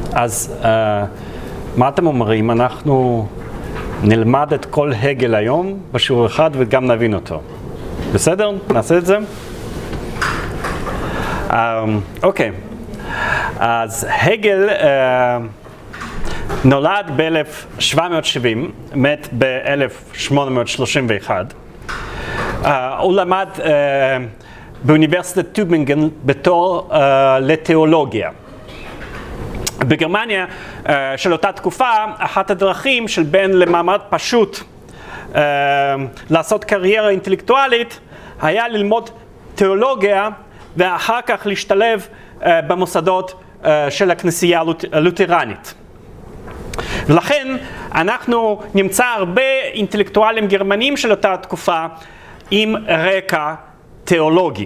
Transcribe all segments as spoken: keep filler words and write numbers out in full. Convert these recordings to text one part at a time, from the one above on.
אז uh, מה אתם אומרים? אנחנו נלמד את כל הגל היום בשיעור אחד וגם נבין אותו. בסדר? נעשה את זה? אוקיי. Um, okay. אז הגל uh, נולד ב-אלף שבע מאות שבעים, מת ב-אלף שמונה מאות שלושים ואחת. Uh, הוא למד uh, באוניברסיטת טובינגן בתור uh, לתיאולוגיה. בגרמניה uh, של אותה תקופה, אחת הדרכים של בן למעמד פשוט uh, לעשות קריירה אינטלקטואלית היה ללמוד תיאולוגיה ואחר כך להשתלב uh, במוסדות uh, של הכנסייה הלותרנית. ולכן אנחנו נמצא הרבה אינטלקטואלים גרמנים של אותה תקופה עם רקע תיאולוגי.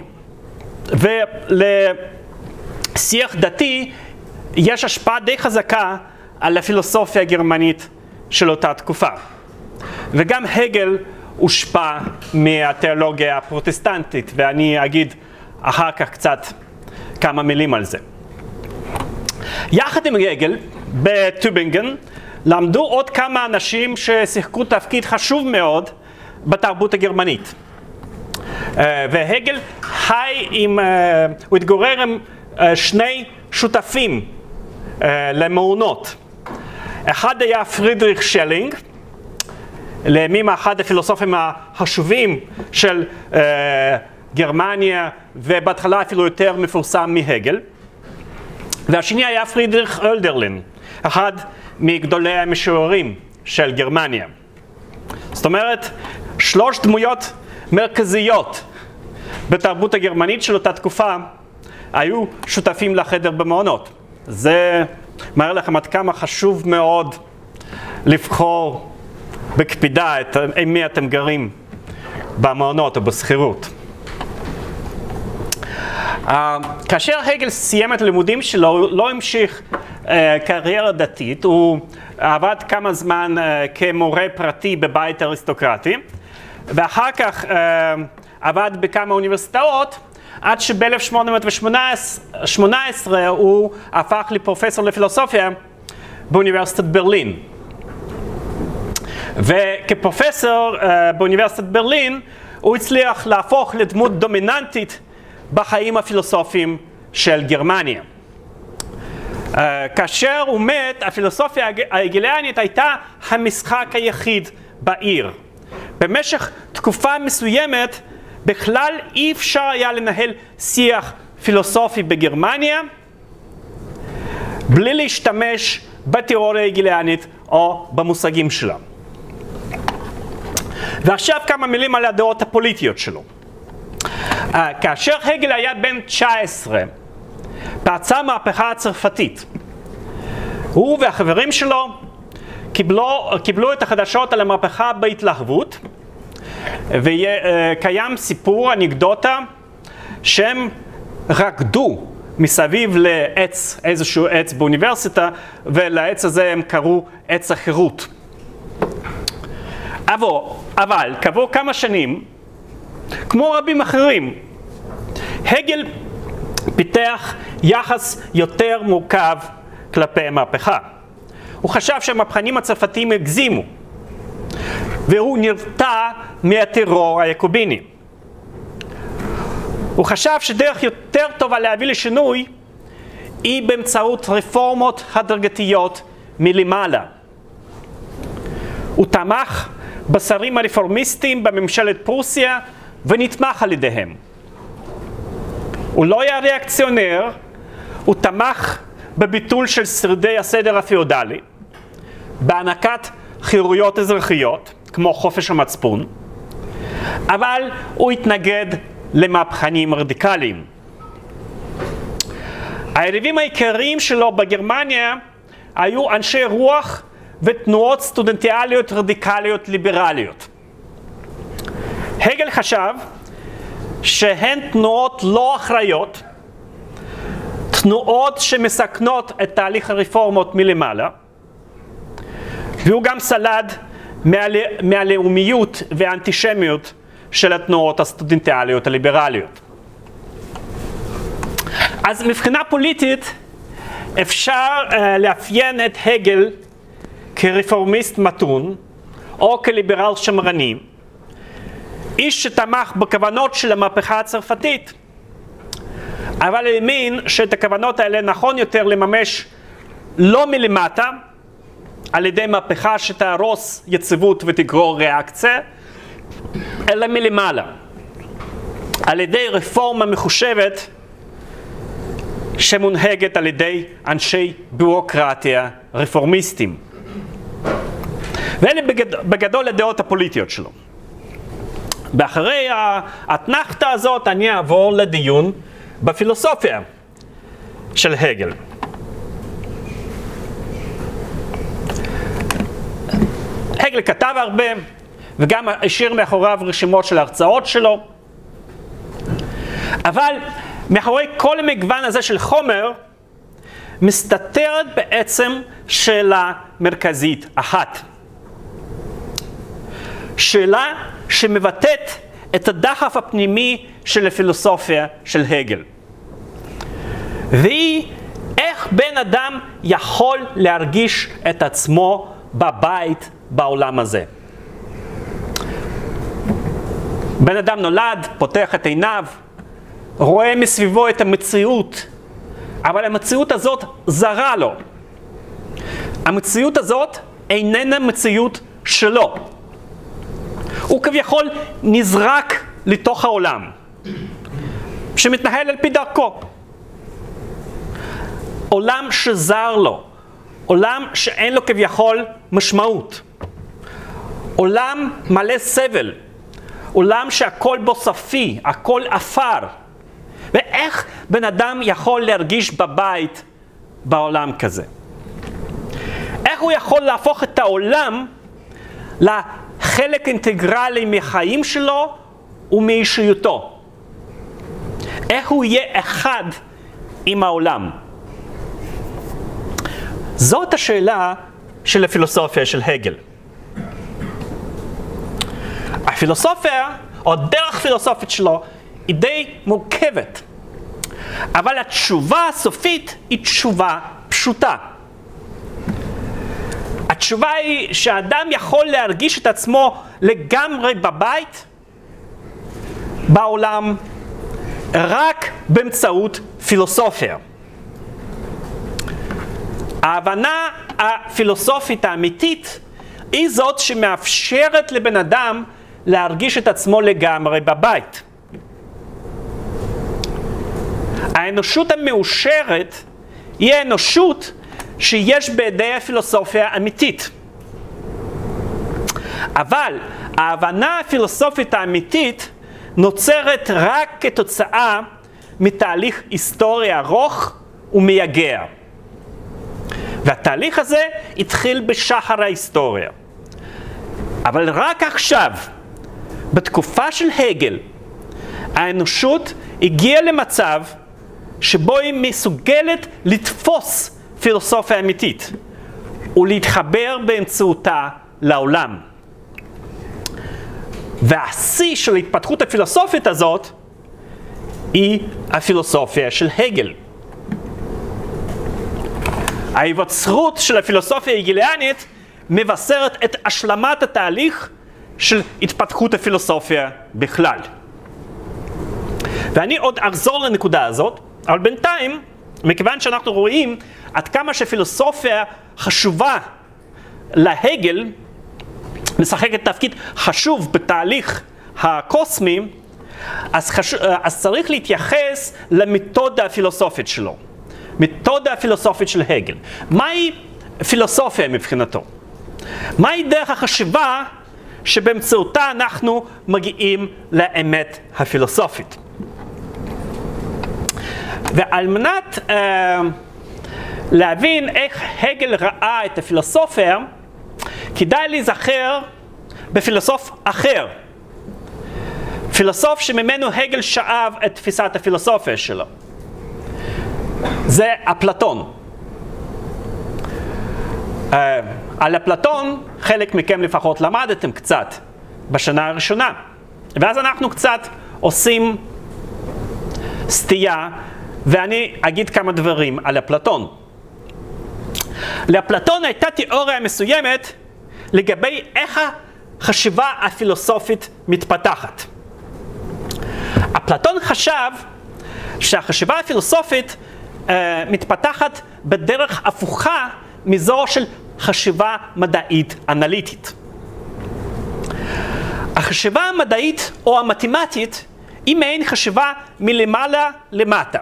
ולשיח דתי יש השפעה די חזקה על הפילוסופיה הגרמנית של אותה תקופה. וגם הגל הושפע מהתיאולוגיה הפרוטסטנטית, ואני אגיד אחר כך קצת כמה מילים על זה. יחד עם הגל, בטובינגן, למדו עוד כמה אנשים ששיחקו תפקיד חשוב מאוד בתרבות הגרמנית. והגל חי עם, הוא התגורר עם שני שותפים למעונות. אחד היה פרידריך שלינג, לימים אחד הפילוסופים החשובים של גרמניה, ובהתחלה אפילו יותר מפורסם מהגל. והשני היה פרידריך הולדרלין, אחד מגדולי המשוררים של גרמניה. זאת אומרת, שלוש דמויות מרכזיות בתרבות הגרמנית של אותה תקופה היו שותפים לחדר במעונות. זה מראה לכם עד כמה חשוב מאוד לבחור בקפידה את עם מי אתם גרים במעונות או בשכירות. Uh, כאשר הגל סיים את הלימודים שלו, הוא לא המשיך uh, קריירה דתית, הוא עבד כמה זמן uh, כמורה פרטי בבית אריסטוקרטי, ואחר כך uh, עבד בכמה אוניברסיטאות, עד שב-אלף שמונה מאות שמונה עשרה הוא הפך לפרופסור לפילוסופיה באוניברסיטת ברלין. וכפרופסור uh, באוניברסיטת ברלין, הוא הצליח להפוך לדמות דומיננטית בחיים הפילוסופיים של גרמניה. Uh, כאשר הוא מת, הפילוסופיה ההגליאנית הייתה המשחק היחיד בעיר. במשך תקופה מסוימת, בכלל אי אפשר היה לנהל שיח פילוסופי בגרמניה, בלי להשתמש בתיאוריה ההגליאנית או במושגים שלה. ועכשיו כמה מילים על הדעות הפוליטיות שלו. Uh, כאשר הגל היה בן תשע עשרה, פרצה המהפכה הצרפתית. הוא והחברים שלו קיבלו, קיבלו את החדשות על המהפכה בהתלהבות, וקיים סיפור, אנקדוטה, שהם רקדו מסביב לעץ, איזשהו עץ באוניברסיטה, ולעץ הזה הם קראו עץ החירות. אבל כעבור כמה שנים, כמו רבים אחרים, הגל פיתח יחס יותר מורכב כלפי המהפכה. הוא חשב שהמהפכנים הצרפתיים הגזימו, והוא נרתע מהטרור היעקוביני. הוא חשב שדרך יותר טובה להביא לשינוי היא באמצעות רפורמות הדרגתיות מלמעלה. הוא תמך בשרים הרפורמיסטים בממשלת פרוסיה ונתמך על ידיהם. הוא לא היה ריאקציונר, הוא תמך בביטול של שרידי הסדר הפיאודלי, בהענקת חירויות אזרחיות, כמו חופש המצפון, אבל הוא התנגד למהפכנים רדיקליים. היריבים העיקריים שלו בגרמניה היו אנשי רוח ותנועות סטודנטיאליות רדיקליות ליברליות. הגל חשב שהן תנועות לא אחראיות, תנועות שמסכנות את תהליך הרפורמות מלמעלה, והוא גם סלד מהלאומיות והאנטישמיות של התנועות הסטודנטיאליות הליברליות. אז מבחינה פוליטית, אפשר uh, לאפיין את הגל כרפורמיסט מתון, או כליברל שמרני, איש שתמך בכוונות של המהפכה הצרפתית, אבל האמין שאת הכוונות האלה נכון יותר לממש לא מלמטה, על ידי מהפכה שתהרוס יציבות ותגרור ריאקציה, אלא מלמעלה, על ידי רפורמה מחושבת שמונהגת על ידי אנשי ביורוקרטיה רפורמיסטים. ואלה בגדול, בגדול הדעות הפוליטיות שלו. באחרי האתנחתא הזאת אני אעבור לדיון בפילוסופיה של הגל. הגל כתב הרבה וגם השאיר מאחוריו רשימות של הרצאות שלו, אבל מאחורי כל המגוון הזה של חומר מסתתרת בעצם שאלה מרכזית אחת. שאלה שמבטאת את הדחף הפנימי של הפילוסופיה של הגל. והיא איך בן אדם יכול להרגיש את עצמו בבית בעולם הזה. בן אדם נולד, פותח את עיניו, רואה מסביבו את המציאות, אבל המציאות הזאת זרה לו. המציאות הזאת איננה מציאות שלו. הוא כביכול נזרק לתוך העולם, שמתנהל על פי דרכו. עולם שזר לו, עולם שאין לו כביכול משמעות. עולם מלא סבל, עולם שהכל בו סופי, הכל אפר. ואיך בן אדם יכול להרגיש בבית בעולם כזה? איך הוא יכול להפוך את העולם לחלק אינטגרלי מחיים שלו ומאישיותו? איך הוא יהיה אחד עם העולם? זאת השאלה של הפילוסופיה של הגל. הפילוסופיה, או דרך פילוסופית שלו, היא די מורכבת. אבל התשובה הסופית היא תשובה פשוטה. התשובה היא שהאדם יכול להרגיש את עצמו לגמרי בבית, בעולם, רק באמצעות פילוסופיה. ההבנה הפילוסופית האמיתית היא זאת שמאפשרת לבן אדם להרגיש את עצמו לגמרי בבית. האנושות המאושרת היא האנושות שיש בידי הפילוסופיה האמיתית. אבל ההבנה הפילוסופית האמיתית נוצרת רק כתוצאה מתהליך היסטורי ארוך ומייגע. והתהליך הזה התחיל בשחר ההיסטוריה. אבל רק עכשיו, בתקופה של הגל, האנושות הגיעה למצב שבו היא מסוגלת לתפוס פילוסופיה אמיתית ולהתחבר באמצעותה לעולם. והשיא של ההתפתחות הפילוסופית הזאת היא הפילוסופיה של הגל. ההיווצרות של הפילוסופיה ההגליאנית מבשרת את השלמת התהליך של התפתחות הפילוסופיה בכלל. ואני עוד אחזור לנקודה הזאת, אבל בינתיים, מכיוון שאנחנו רואים עד כמה שפילוסופיה חשובה להגל, משחקת תפקיד חשוב בתהליך הקוסמי, אז, חשוב, אז צריך להתייחס למתודה הפילוסופית שלו. מתודה הפילוסופית של הגל. מהי פילוסופיה מבחינתו? מהי דרך החשיבה שבאמצעותה אנחנו מגיעים לאמת הפילוסופית? ועל מנת uh, להבין איך הגל ראה את הפילוסופיה, כדאי להיזכר בפילוסוף אחר. פילוסוף שממנו הגל שאב את תפיסת הפילוסופיה שלו. זה אפלטון. Uh, על אפלטון חלק מכם לפחות למדתם קצת בשנה הראשונה. ואז אנחנו קצת עושים סטייה, ואני אגיד כמה דברים על אפלטון. לאפלטון הייתה תיאוריה מסוימת לגבי איך החשיבה הפילוסופית מתפתחת. אפלטון חשב שהחשיבה הפילוסופית אה, מתפתחת בדרך הפוכה מזו של חשיבה מדעית אנליטית. החשיבה המדעית או המתמטית היא מעין חשיבה מלמעלה למטה.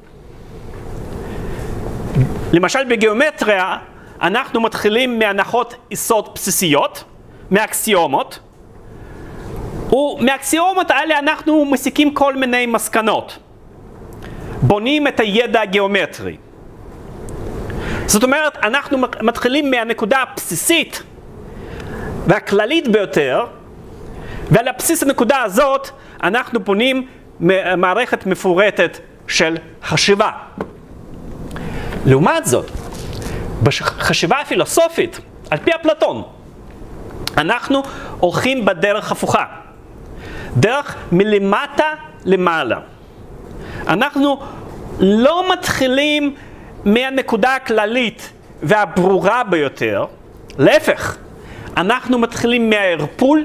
למשל בגיאומטריה אנחנו מתחילים מהנחות יסוד בסיסיות, מאקסיומות, ומהאקסיומות האלה אנחנו מסיקים כל מיני מסקנות. בונים את הידע הגיאומטרי. זאת אומרת, אנחנו מתחילים מהנקודה הבסיסית והכללית ביותר, ועל הבסיס הנקודה הזאת אנחנו בונים מערכת מפורטת של חשיבה. לעומת זאת, בחשיבה הפילוסופית, על פי אפלטון, אנחנו הולכים בדרך הפוכה. דרך מלמטה למעלה. אנחנו לא מתחילים מהנקודה הכללית והברורה ביותר, להפך, אנחנו מתחילים מהערפול,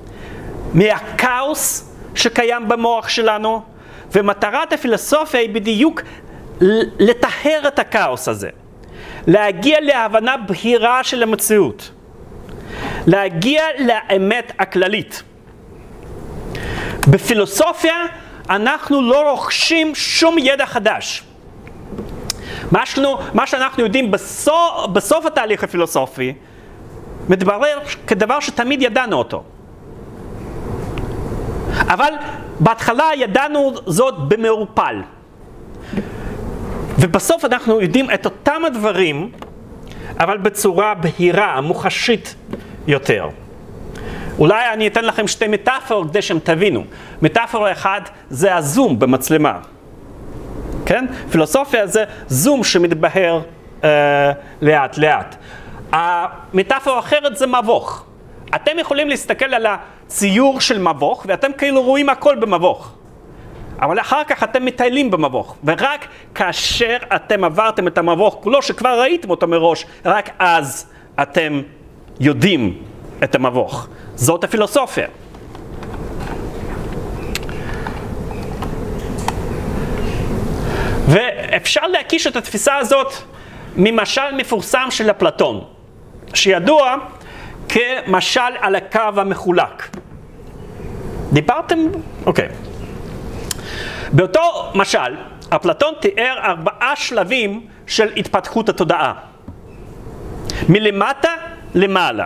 מהכאוס שקיים במוח שלנו, ומטרת הפילוסופיה היא בדיוק לטהר את הכאוס הזה, להגיע להבנה בהירה של המציאות, להגיע לאמת הכללית. בפילוסופיה אנחנו לא רוכשים שום ידע חדש. מה, שלנו, מה שאנחנו יודעים בסוף, בסוף התהליך הפילוסופי, מתברר כדבר שתמיד ידענו אותו. אבל בהתחלה ידענו זאת במעורפל. ובסוף אנחנו יודעים את אותם הדברים, אבל בצורה בהירה, מוחשית יותר. אולי אני אתן לכם שתי מטאפורות כדי שהם תבינו. מטאפורה אחת זה הזום במצלמה. כן? פילוסופיה זה זום שמתבהר אה, לאט לאט. המטאפורה אחרת זה מבוך. אתם יכולים להסתכל על הציור של מבוך, ואתם כאילו רואים הכל במבוך. אבל אחר כך אתם מטיילים במבוך, ורק כאשר אתם עברתם את המבוך כולו, שכבר ראיתם אותו מראש, רק אז אתם יודעים את המבוך. זאת הפילוסופיה. ואפשר להקיש את התפיסה הזאת ממשל מפורסם של אפלטון, שידוע כמשל על הקו המחולק. דיברתם? אוקיי. באותו משל, אפלטון תיאר ארבעה שלבים של התפתחות התודעה. מלמטה למעלה.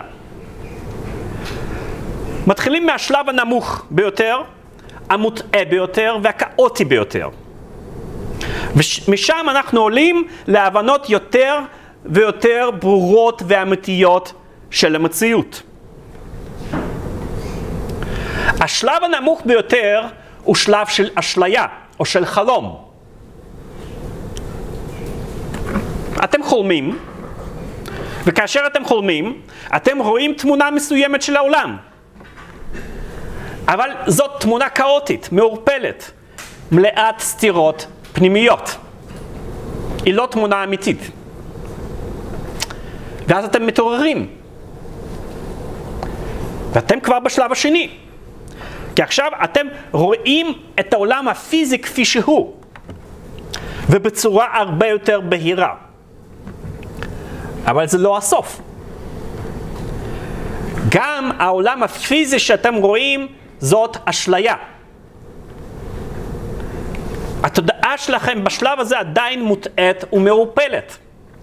מתחילים מהשלב הנמוך ביותר, המוטעה ביותר והכאוטי ביותר. ומשם אנחנו עולים להבנות יותר ויותר ברורות ואמיתיות של המציאות. השלב הנמוך ביותר הוא שלב של אשליה או של חלום. אתם חולמים, וכאשר אתם חולמים, אתם רואים תמונה מסוימת של העולם. אבל זאת תמונה כאוטית, מעורפלת, מלאת סתירות פנימיות. היא לא תמונה אמיתית. ואז אתם מתעוררים. ואתם כבר בשלב השני. כי עכשיו אתם רואים את העולם הפיזי כפי שהוא, ובצורה הרבה יותר בהירה. אבל זה לא הסוף. גם העולם הפיזי שאתם רואים זאת אשליה. התודעה שלכם בשלב הזה עדיין מוטעית ומעורפלת.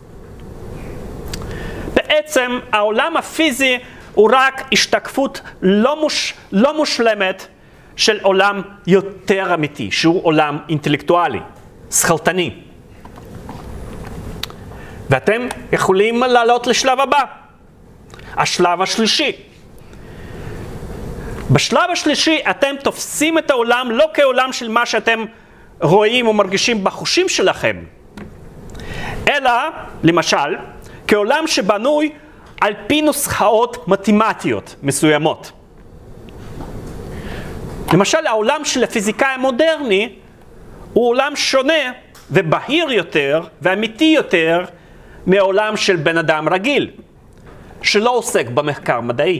בעצם העולם הפיזי הוא רק השתקפות לא, מוש, לא מושלמת של עולם יותר אמיתי, שהוא עולם אינטלקטואלי, שכלתני. ואתם יכולים לעלות לשלב הבא, השלב השלישי. בשלב השלישי אתם תופסים את העולם לא כעולם של מה שאתם רואים ומרגישים בחושים שלכם, אלא, למשל, כעולם שבנוי על פי נוסחאות מתמטיות מסוימות. למשל, העולם של הפיזיקאי המודרני הוא עולם שונה ובהיר יותר ואמיתי יותר מעולם של בן אדם רגיל, שלא עוסק במחקר מדעי.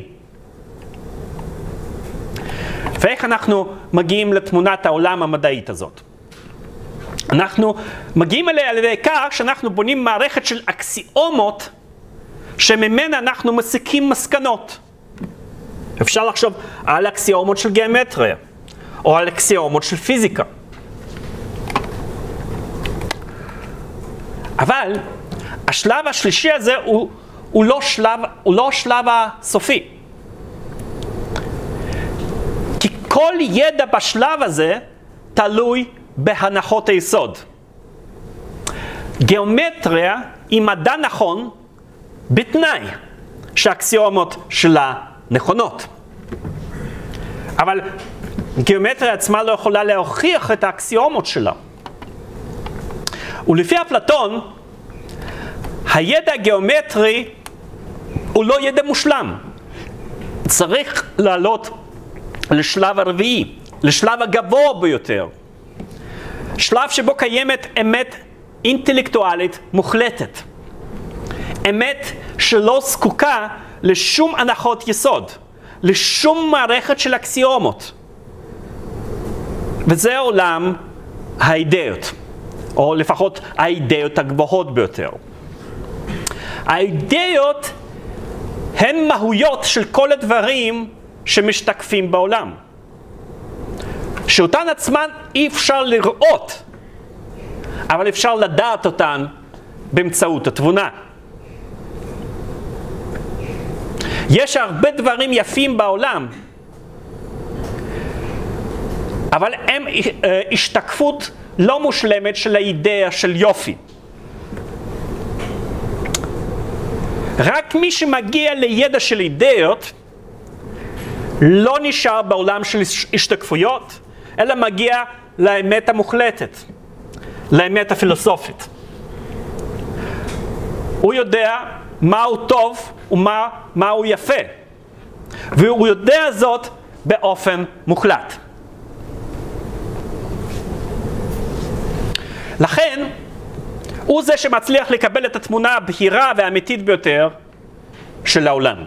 ואיך אנחנו מגיעים לתמונת העולם המדעית הזאת? אנחנו מגיעים אליה על ידי כך שאנחנו בונים מערכת של אקסיומות שממנה אנחנו מסיקים מסקנות. אפשר לחשוב על אקסיומות של גיאומטריה, או על אקסיומות של פיזיקה. אבל השלב השלישי הזה הוא, הוא, לא שלב, הוא לא השלב הסופי. כי כל ידע בשלב הזה תלוי בהנחות היסוד. גיאומטריה היא מדע נכון בתנאי שהאקסיומות שלה נכונות. אבל גיאומטריה עצמה לא יכולה להוכיח את האקסיומות שלה. ולפי אפלטון, הידע הגיאומטרי הוא לא ידע מושלם. צריך לעלות לשלב הרביעי, לשלב הגבוה ביותר. שלב שבו קיימת אמת אינטלקטואלית מוחלטת. אמת שלא זקוקה לשום הנחות יסוד, לשום מערכת של אקסיומות. וזה עולם האידאות, או לפחות האידאות הגבוהות ביותר. האידאות הן מהויות של כל הדברים שמשתקפים בעולם, שאותן עצמן אי אפשר לראות, אבל אפשר לדעת אותן באמצעות התבונה. יש הרבה דברים יפים בעולם, אבל הם השתקפות לא מושלמת של האידאה של יופי. רק מי שמגיע לידע של אידאות לא נשאר בעולם של השתקפויות, אלא מגיע לאמת המוחלטת, לאמת הפילוסופית. הוא יודע מהו טוב ומה מהו יפה, והוא יודע זאת באופן מוחלט. לכן, הוא זה שמצליח לקבל את התמונה הבהירה והאמיתית ביותר של העולם.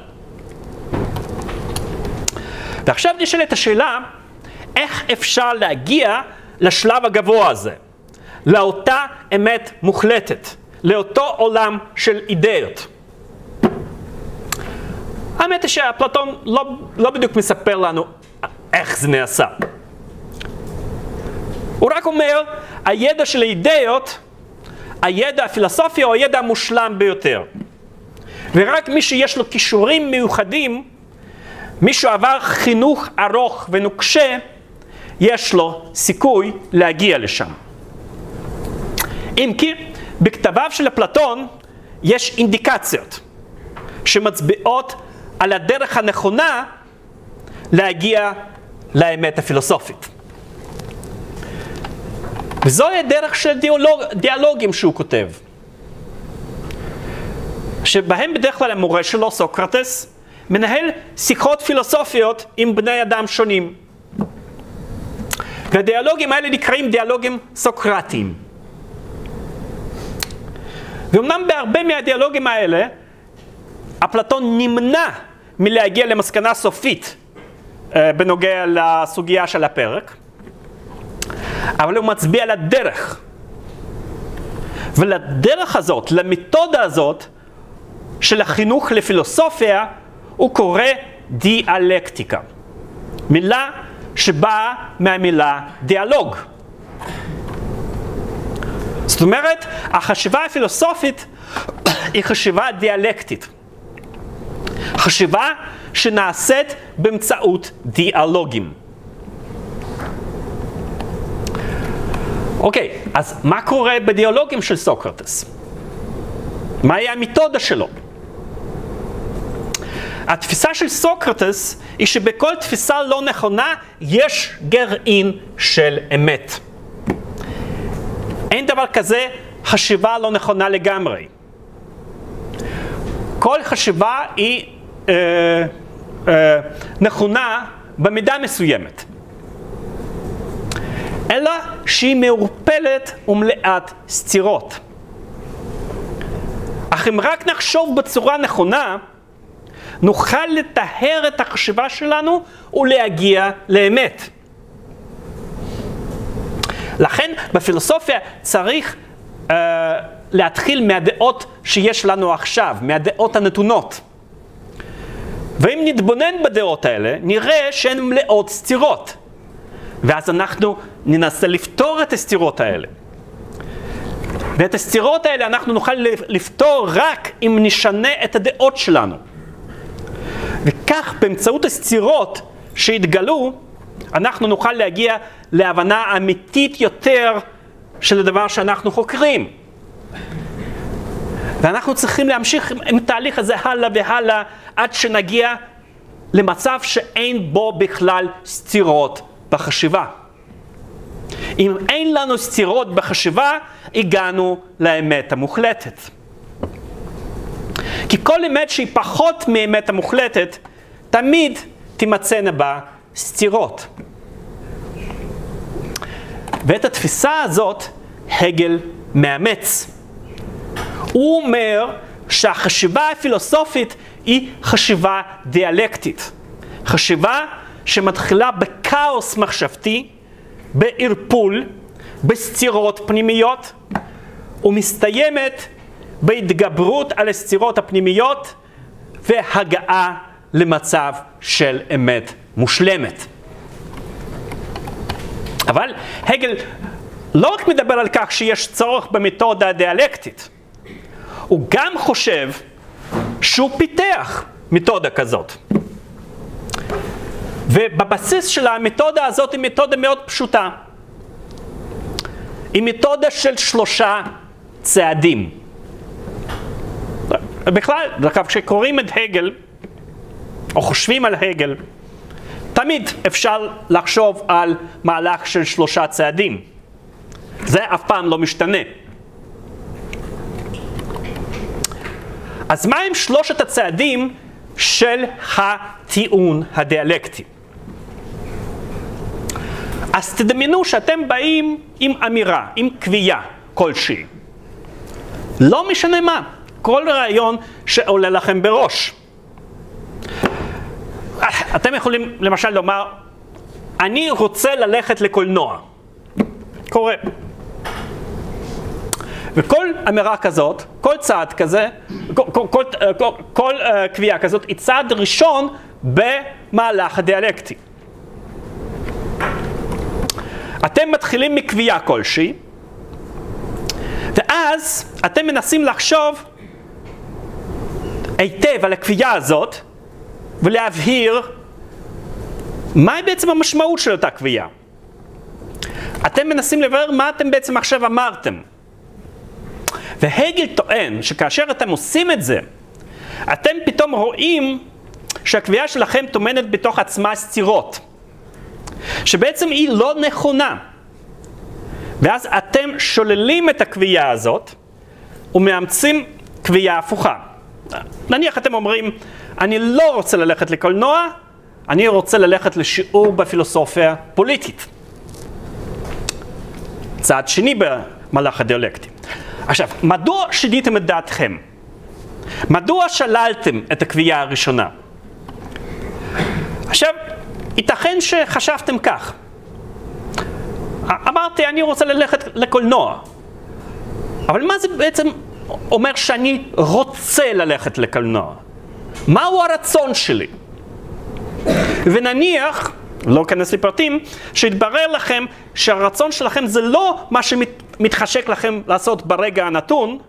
ועכשיו נשאלת השאלה, איך אפשר להגיע לשלב הגבוה הזה, לאותה אמת מוחלטת, לאותו עולם של אידאות? האמת היא שאפלטון לא, לא בדיוק מספר לנו איך זה נעשה. הוא רק אומר, הידע של האידאות, הידע הפילוסופי הוא הידע המושלם ביותר. ורק מי שיש לו כישורים מיוחדים, מי שעבר חינוך ארוך ונוקשה, יש לו סיכוי להגיע לשם. אם כי, בכתביו של אפלטון יש אינדיקציות שמצביעות על הדרך הנכונה להגיע לאמת הפילוסופית. וזוהי הדרך של דיאלוג, דיאלוגים שהוא כותב, שבהם בדרך כלל המורה שלו, סוקרטס, מנהל שיחות פילוסופיות עם בני אדם שונים. והדיאלוגים האלה נקראים דיאלוגים סוקרטיים. ואומנם בהרבה מהדיאלוגים האלה, אפלטון נמנע מלהגיע למסקנה סופית בנוגע לסוגיה של הפרק, אבל הוא מצביע על הדרך. ולדרך הזאת, למתודה הזאת של החינוך לפילוסופיה, הוא קורא דיאלקטיקה. מילה שבאה מהמילה דיאלוג. זאת אומרת, החשיבה הפילוסופית היא חשיבה דיאלקטית. חשיבה שנעשית באמצעות דיאלוגים. אוקיי, אז מה קורה בדיאלוגים של סוקרטס? מהי המתודה שלו? התפיסה של סוקרטס היא שבכל תפיסה לא נכונה יש גרעין של אמת. אין דבר כזה חשיבה לא נכונה לגמרי. כל חשיבה היא אה, אה, נכונה במידה מסוימת, אלא שהיא מעורפלת ומלאת סתירות. אך אם רק נחשוב בצורה נכונה, נוכל לטהר את החשיבה שלנו ולהגיע לאמת. לכן בפילוסופיה צריך uh, להתחיל מהדעות שיש לנו עכשיו, מהדעות הנתונות. ואם נתבונן בדעות האלה, נראה שהן מלאות סתירות. ואז אנחנו ננסה לפתור את הסתירות האלה. ואת הסתירות האלה אנחנו נוכל לפתור רק אם נשנה את הדעות שלנו. וכך באמצעות הסתירות שהתגלו, אנחנו נוכל להגיע להבנה אמיתית יותר של הדבר שאנחנו חוקרים. ואנחנו צריכים להמשיך עם התהליך הזה הלאה והלאה, עד שנגיע למצב שאין בו בכלל סתירות בחשיבה. אם אין לנו סתירות בחשיבה, הגענו לאמת המוחלטת. כי כל אמת שהיא פחות מאמת המוחלטת, תמיד תימצאנה בה סתירות. ואת התפיסה הזאת הגל מאמץ. הוא אומר שהחשיבה הפילוסופית היא חשיבה דיאלקטית. חשיבה שמתחילה בכאוס מחשבתי, בערפול, בסתירות פנימיות, ומסתיימת בהתגברות על הסתירות הפנימיות והגעה למצב של אמת מושלמת. אבל הגל לא רק מדבר על כך שיש צורך במתודה דיאלקטית, הוא גם חושב שהוא פיתח מתודה כזאת. ובבסיס של המתודה הזאת היא מתודה מאוד פשוטה. היא מתודה של שלושה צעדים. בכלל, כשקוראים את הגל, או חושבים על הגל, תמיד אפשר לחשוב על מהלך של שלושה צעדים. זה אף פעם לא משתנה. אז מה הם שלושת הצעדים של הטיעון הדיאלקטי? אז תדמיינו שאתם באים עם אמירה, עם קביעה כלשהי. לא משנה מה, כל רעיון שעולה לכם בראש. אתם יכולים למשל לומר, אני רוצה ללכת לקולנוע. קורה. וכל אמירה כזאת, כל צעד כזה, כל, כל, כל, כל, כל uh, קביעה כזאת, היא צעד ראשון במהלך הדיאלקטי. אתם מתחילים מקביעה כלשהי, ואז אתם מנסים לחשוב היטב על הקביעה הזאת, ולהבהיר מהי בעצם המשמעות של אותה קביעה. אתם מנסים לברר מה אתם בעצם עכשיו אמרתם. והגל טוען שכאשר אתם עושים את זה, אתם פתאום רואים שהקביעה שלכם טומנת בתוך עצמה סתירות, שבעצם היא לא נכונה. ואז אתם שוללים את הקביעה הזאת ומאמצים קביעה הפוכה. נניח אתם אומרים, אני לא רוצה ללכת לקולנוע, אני רוצה ללכת לשיעור בפילוסופיה פוליטית. צעד שני במהלך הדיאלקטי. עכשיו, מדוע שיניתם את דעתכם? מדוע שללתם את הקביעה הראשונה? עכשיו, ייתכן שחשבתם כך. אמרתי, אני רוצה ללכת לקולנוע. אבל מה זה בעצם אומר שאני רוצה ללכת לקולנוע? מהו הרצון שלי? ונניח, לא אכנס לפרטים, שיתברר לכם שהרצון שלכם זה לא מה שמתחשק לכם לעשות ברגע הנתון,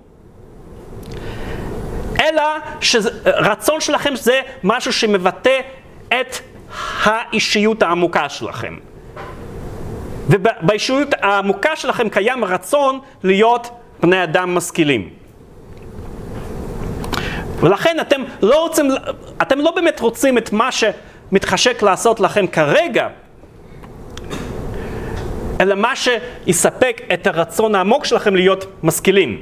אלא שרצון שלכם זה משהו שמבטא את האישיות העמוקה שלכם. ובאישיות העמוקה שלכם קיים רצון להיות בני אדם משכילים. ולכן אתם לא רוצים, אתם לא באמת רוצים את מה שמתחשק לעשות לכם כרגע, אלא מה שיספק את הרצון העמוק שלכם להיות משכילים.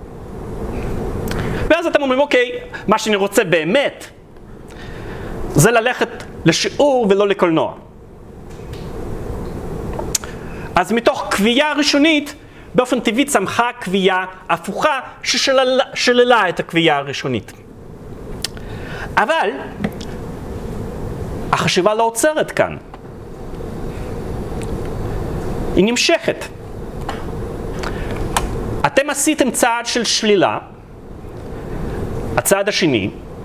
ואז אתם אומרים, אוקיי, מה שאני רוצה באמת, זה ללכת לשיעור ולא לקולנוע. אז מתוך קביעה ראשונית, באופן טבעי צמחה קביעה הפוכה ששללה, שללה את הקביעה הראשונית. אבל החשיבה לא עוצרת כאן. היא נמשכת. אתם עשיתם צעד של שלילה, הצעד השני,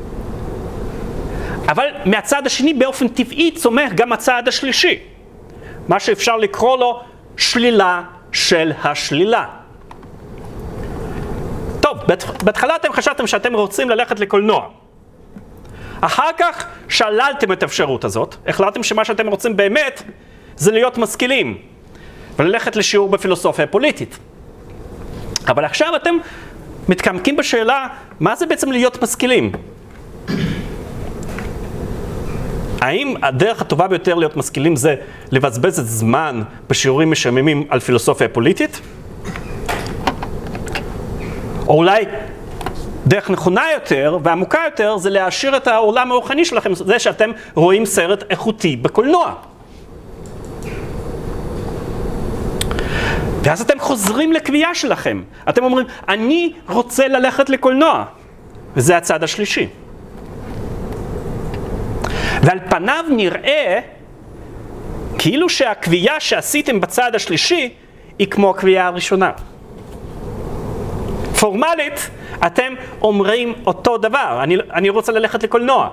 אבל מהצעד השני באופן טבעי צומח גם הצעד השלישי, מה שאפשר לקרוא לו שלילה של השלילה. טוב, בהתחלה אתם חשבתם שאתם רוצים ללכת לקולנוע. אחר כך שללתם את האפשרות הזאת, החלטתם שמה שאתם רוצים באמת זה להיות משכילים וללכת לשיעור בפילוסופיה פוליטית. אבל עכשיו אתם מתעמקים בשאלה, מה זה בעצם להיות משכילים? האם הדרך הטובה ביותר להיות משכילים זה לבזבז את זמן בשיעורים משעממים על פילוסופיה פוליטית? או אולי דרך נכונה יותר ועמוקה יותר זה להעשיר את העולם הרוחני שלכם, זה שאתם רואים סרט איכותי בקולנוע. ואז אתם חוזרים לקביעה שלכם. אתם אומרים, אני רוצה ללכת לקולנוע. וזה הצד השלישי. ועל פניו נראה כאילו שהקביעה שעשיתם בצד השלישי היא כמו הקביעה הראשונה. פורמלית, אתם אומרים אותו דבר, אני, אני רוצה ללכת לקולנוע.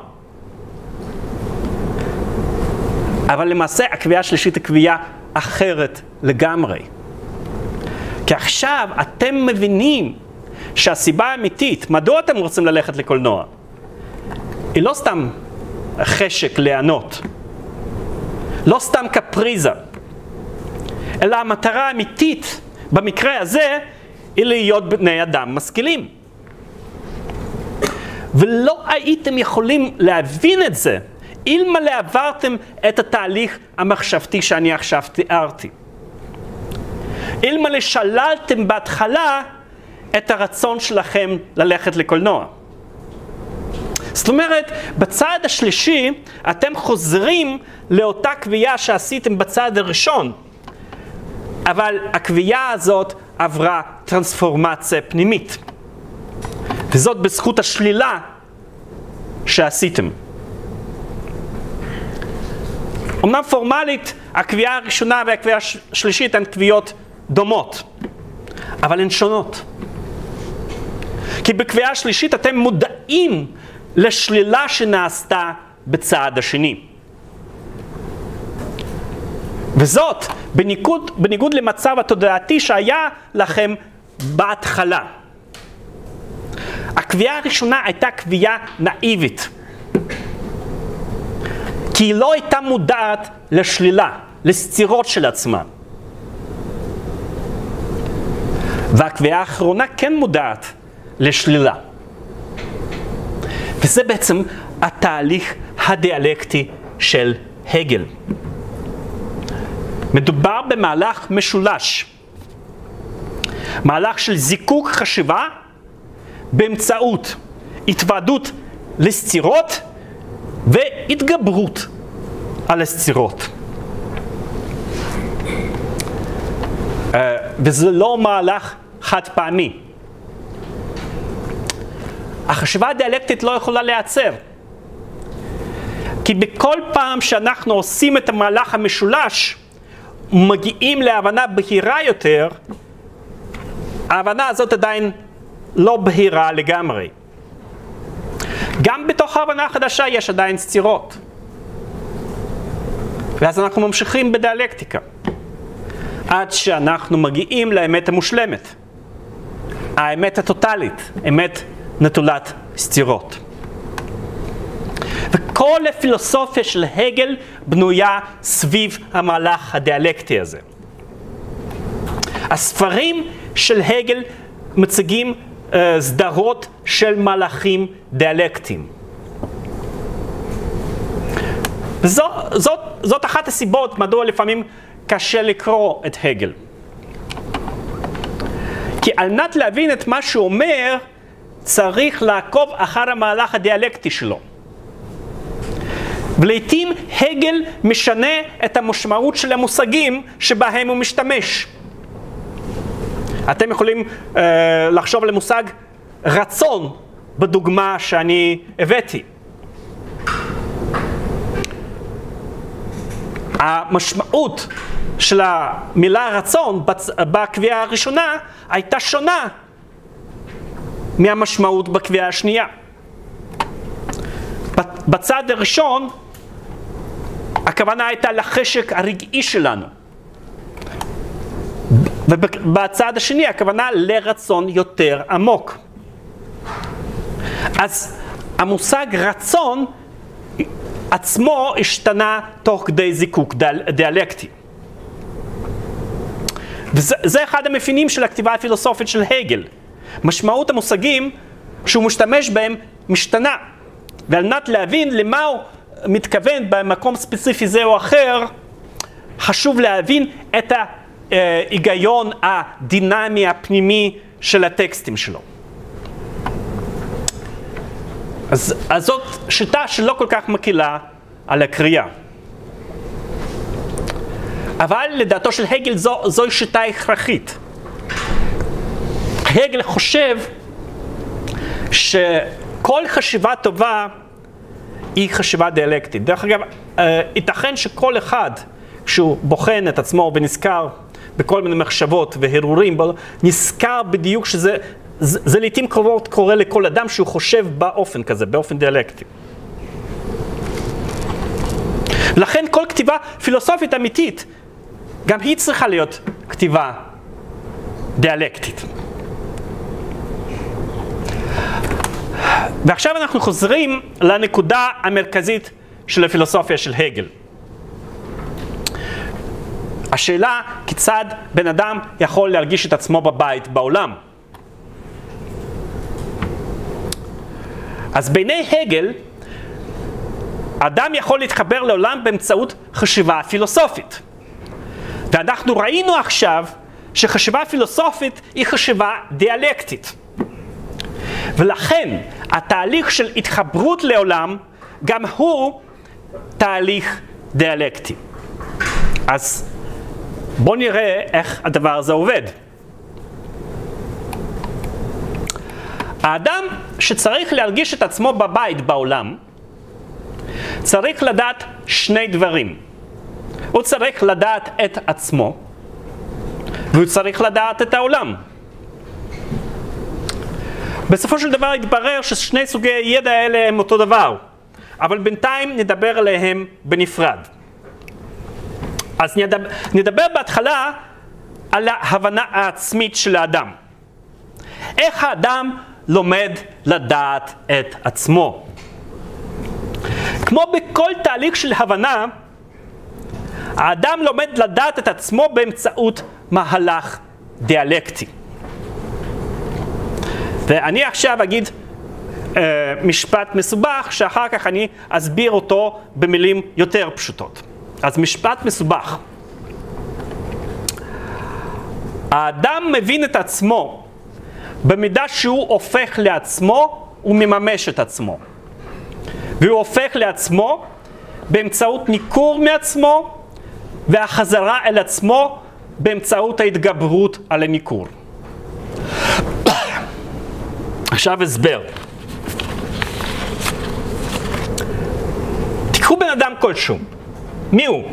אבל למעשה הקביעה השלישית היא קביעה אחרת לגמרי. כי עכשיו אתם מבינים שהסיבה האמיתית, מדוע אתם רוצים ללכת לקולנוע, היא לא סתם חשק ליהנות, לא סתם קפריזה, אלא המטרה האמיתית במקרה הזה היא להיות בני אדם משכילים. ולא הייתם יכולים להבין את זה אלמלא עברתם את התהליך המחשבתי שאני עכשיו תיארתי. אלמלא שללתם בהתחלה את הרצון שלכם ללכת לקולנוע. זאת אומרת, בצד השלישי אתם חוזרים לאותה קביעה שעשיתם בצד הראשון, אבל הקביעה הזאת עברה טרנספורמציה פנימית. וזאת בזכות השלילה שעשיתם. אמנם פורמלית, הקביעה הראשונה והקביעה השלישית הן קביעות דומות, אבל הן שונות. כי בקביעה השלישית אתם מודעים לשלילה שנעשתה בצעד השני. וזאת בניגוד, בניגוד למצב התודעתי שהיה לכם בהתחלה. הקביעה הראשונה הייתה קביעה נאיבית. כי היא לא הייתה מודעת לשלילה, לסתירות של עצמה. והקביעה האחרונה כן מודעת לשלילה. וזה בעצם התהליך הדיאלקטי של הגל. מדובר במהלך משולש. מהלך של זיקוק חשיבה באמצעות התוועדות לסתירות והתגברות על הסתירות. וזה לא מהלך חד פעמי. החשיבה הדיאלקטית לא יכולה להיעצר. כי בכל פעם שאנחנו עושים את המהלך המשולש, מגיעים להבנה בהירה יותר, ההבנה הזאת עדיין לא בהירה לגמרי. גם בתוך ההבנה החדשה יש עדיין סתירות. ואז אנחנו ממשיכים בדיאלקטיקה. עד שאנחנו מגיעים לאמת המושלמת. האמת הטוטלית, אמת נטולת סתירות. וכל הפילוסופיה של הגל בנויה סביב המהלך הדיאלקטי הזה. הספרים של הגל מציגים uh, סדרות של מהלכים דיאלקטיים. וזאת, זאת, זאת אחת הסיבות מדוע לפעמים קשה לקרוא את הגל. כי על מנת להבין את מה שהוא אומר, צריך לעקוב אחר המהלך הדיאלקטי שלו. ולעיתים הגל משנה את המשמעות של המושגים שבהם הוא משתמש. אתם יכולים uh, לחשוב על המושג רצון בדוגמה שאני הבאתי. המשמעות של המילה רצון בקביעה הראשונה הייתה שונה מהמשמעות בקביעה השנייה. בצד הראשון הכוונה הייתה לחשק הרגעי שלנו, ובצד השני הכוונה לרצון יותר עמוק. אז המושג רצון עצמו השתנה תוך כדי זיקוק דיאלקטי. וזה אחד המאפיינים של הכתיבה הפילוסופית של הגל. משמעות המושגים שהוא משתמש בהם משתנה. ועל מנת להבין למה הוא מתכוון במקום ספציפי זה או אחר, חשוב להבין את ההיגיון הדינמי הפנימי של הטקסטים שלו. אז, אז זאת שיטה שלא כל כך מקלה על הקריאה. אבל לדעתו של הגל זו, זוהי שיטה הכרחית. הגל חושב שכל חשיבה טובה היא חשיבה דיאלקטית. דרך אגב, ייתכן שכל אחד כשהוא בוחן את עצמו ונזכר בכל מיני מחשבות והרהורים, נזכר בדיוק שזה זה, זה לעתים קרובות קורה לכל אדם שהוא חושב באופן כזה, באופן דיאלקטי. לכן כל כתיבה פילוסופית אמיתית, גם היא צריכה להיות כתיבה דיאלקטית. ועכשיו אנחנו חוזרים לנקודה המרכזית של הפילוסופיה של הגל. השאלה כיצד בן אדם יכול להרגיש את עצמו בבית בעולם. אז בעיני הגל, אדם יכול להתחבר לעולם באמצעות חשיבה פילוסופית. ואנחנו ראינו עכשיו שחשיבה פילוסופית היא חשיבה דיאלקטית. ולכן התהליך של התחברות לעולם גם הוא תהליך דיאלקטי. אז בואו נראה איך הדבר הזה עובד. האדם שצריך להרגיש את עצמו בבית בעולם, צריך לדעת שני דברים. הוא צריך לדעת את עצמו, והוא צריך לדעת את העולם. בסופו של דבר יתברר ששני סוגי הידע האלה הם אותו דבר, אבל בינתיים נדבר עליהם בנפרד. אז נדבר, נדבר בהתחלה על ההבנה העצמית של האדם. איך האדם לומד לדעת את עצמו. כמו בכל תהליך של הבנה, האדם לומד לדעת את עצמו באמצעות מהלך דיאלקטי. ואני עכשיו אגיד אה, משפט מסובך, שאחר כך אני אסביר אותו במילים יותר פשוטות. אז משפט מסובך. האדם מבין את עצמו במידה שהוא הופך לעצמו ומממש את עצמו. והוא הופך לעצמו באמצעות ניכור מעצמו והחזרה אל עצמו באמצעות ההתגברות על הניכור. עכשיו הסבר. תיקחו בן אדם כלשהו. מי הוא?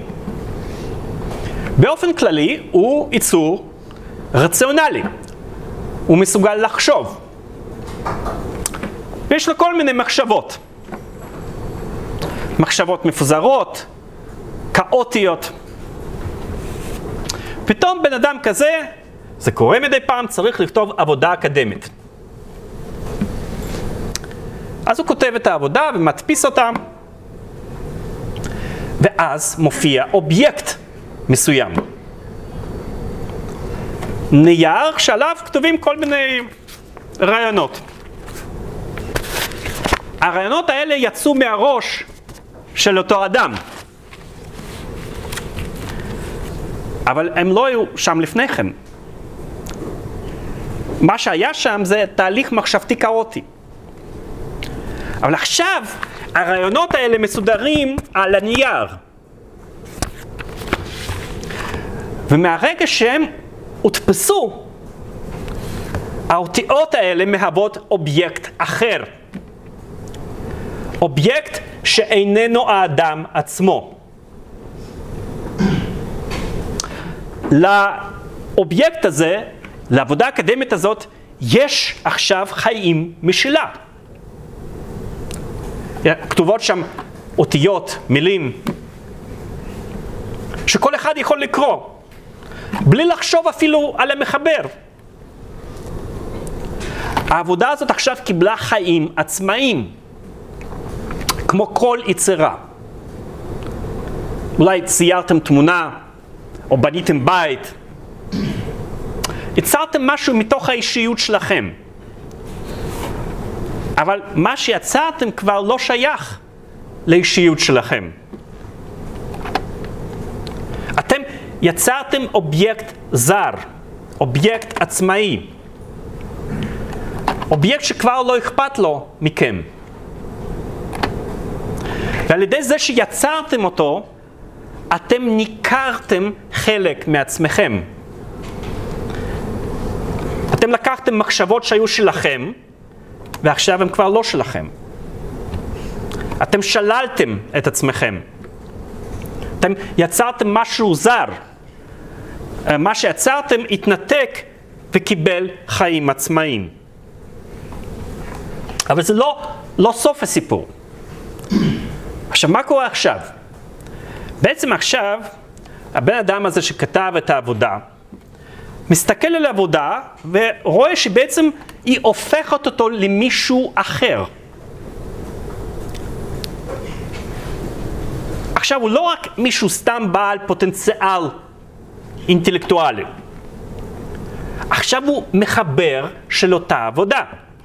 באופן כללי הוא יצור רציונלי. הוא מסוגל לחשוב. ויש לו כל מיני מחשבות. מחשבות מפוזרות, כאוטיות. פתאום בן אדם כזה, זה קורה מדי פעם, צריך לכתוב עבודה אקדמית. אז הוא כותב את העבודה ומדפיס אותה, ואז מופיע אובייקט מסוים. נייר שעליו כתובים כל מיני רעיונות. הרעיונות האלה יצאו מהראש של אותו אדם. אבל הם לא היו שם לפני כן. מה שהיה שם זה תהליך מחשבתי כאוטי. אבל עכשיו הרעיונות האלה מסודרים על הנייר. ומהרגע שהם הודפסו האותיות האלה מהוות אובייקט אחר. אובייקט שאיננו האדם עצמו. לאובייקט הזה, לעבודה האקדמית הזאת, יש עכשיו חיים משלה. כתובות שם אותיות, מילים, שכל אחד יכול לקרוא, בלי לחשוב אפילו על המחבר. העבודה הזאת עכשיו קיבלה חיים עצמאיים, כמו כל יצירה. אולי ציירתם תמונה, או בניתם בית. יצרתם משהו מתוך האישיות שלכם. אבל מה שיצרתם כבר לא שייך לאישיות שלכם. אתם יצרתם אובייקט זר, אובייקט עצמאי. אובייקט שכבר לא אכפת לו מכם. ועל ידי זה שיצרתם אותו, אתם ניכרתם חלק מעצמכם. אתם לקחתם מחשבות שהיו שלכם, ועכשיו הם כבר לא שלכם. אתם שללתם את עצמכם. אתם יצרתם משהו זר. מה שיצרתם התנתק וקיבל חיים עצמאיים. אבל זה לא, לא סוף הסיפור. עכשיו, מה קורה עכשיו? בעצם עכשיו, הבן אדם הזה שכתב את העבודה, מסתכל על העבודה ורואה שבעצם היא הופכת אותו למישהו אחר. עכשיו הוא לא רק מישהו סתם בעל פוטנציאל אינטלקטואלי. עכשיו הוא מחבר של אותה עבודה.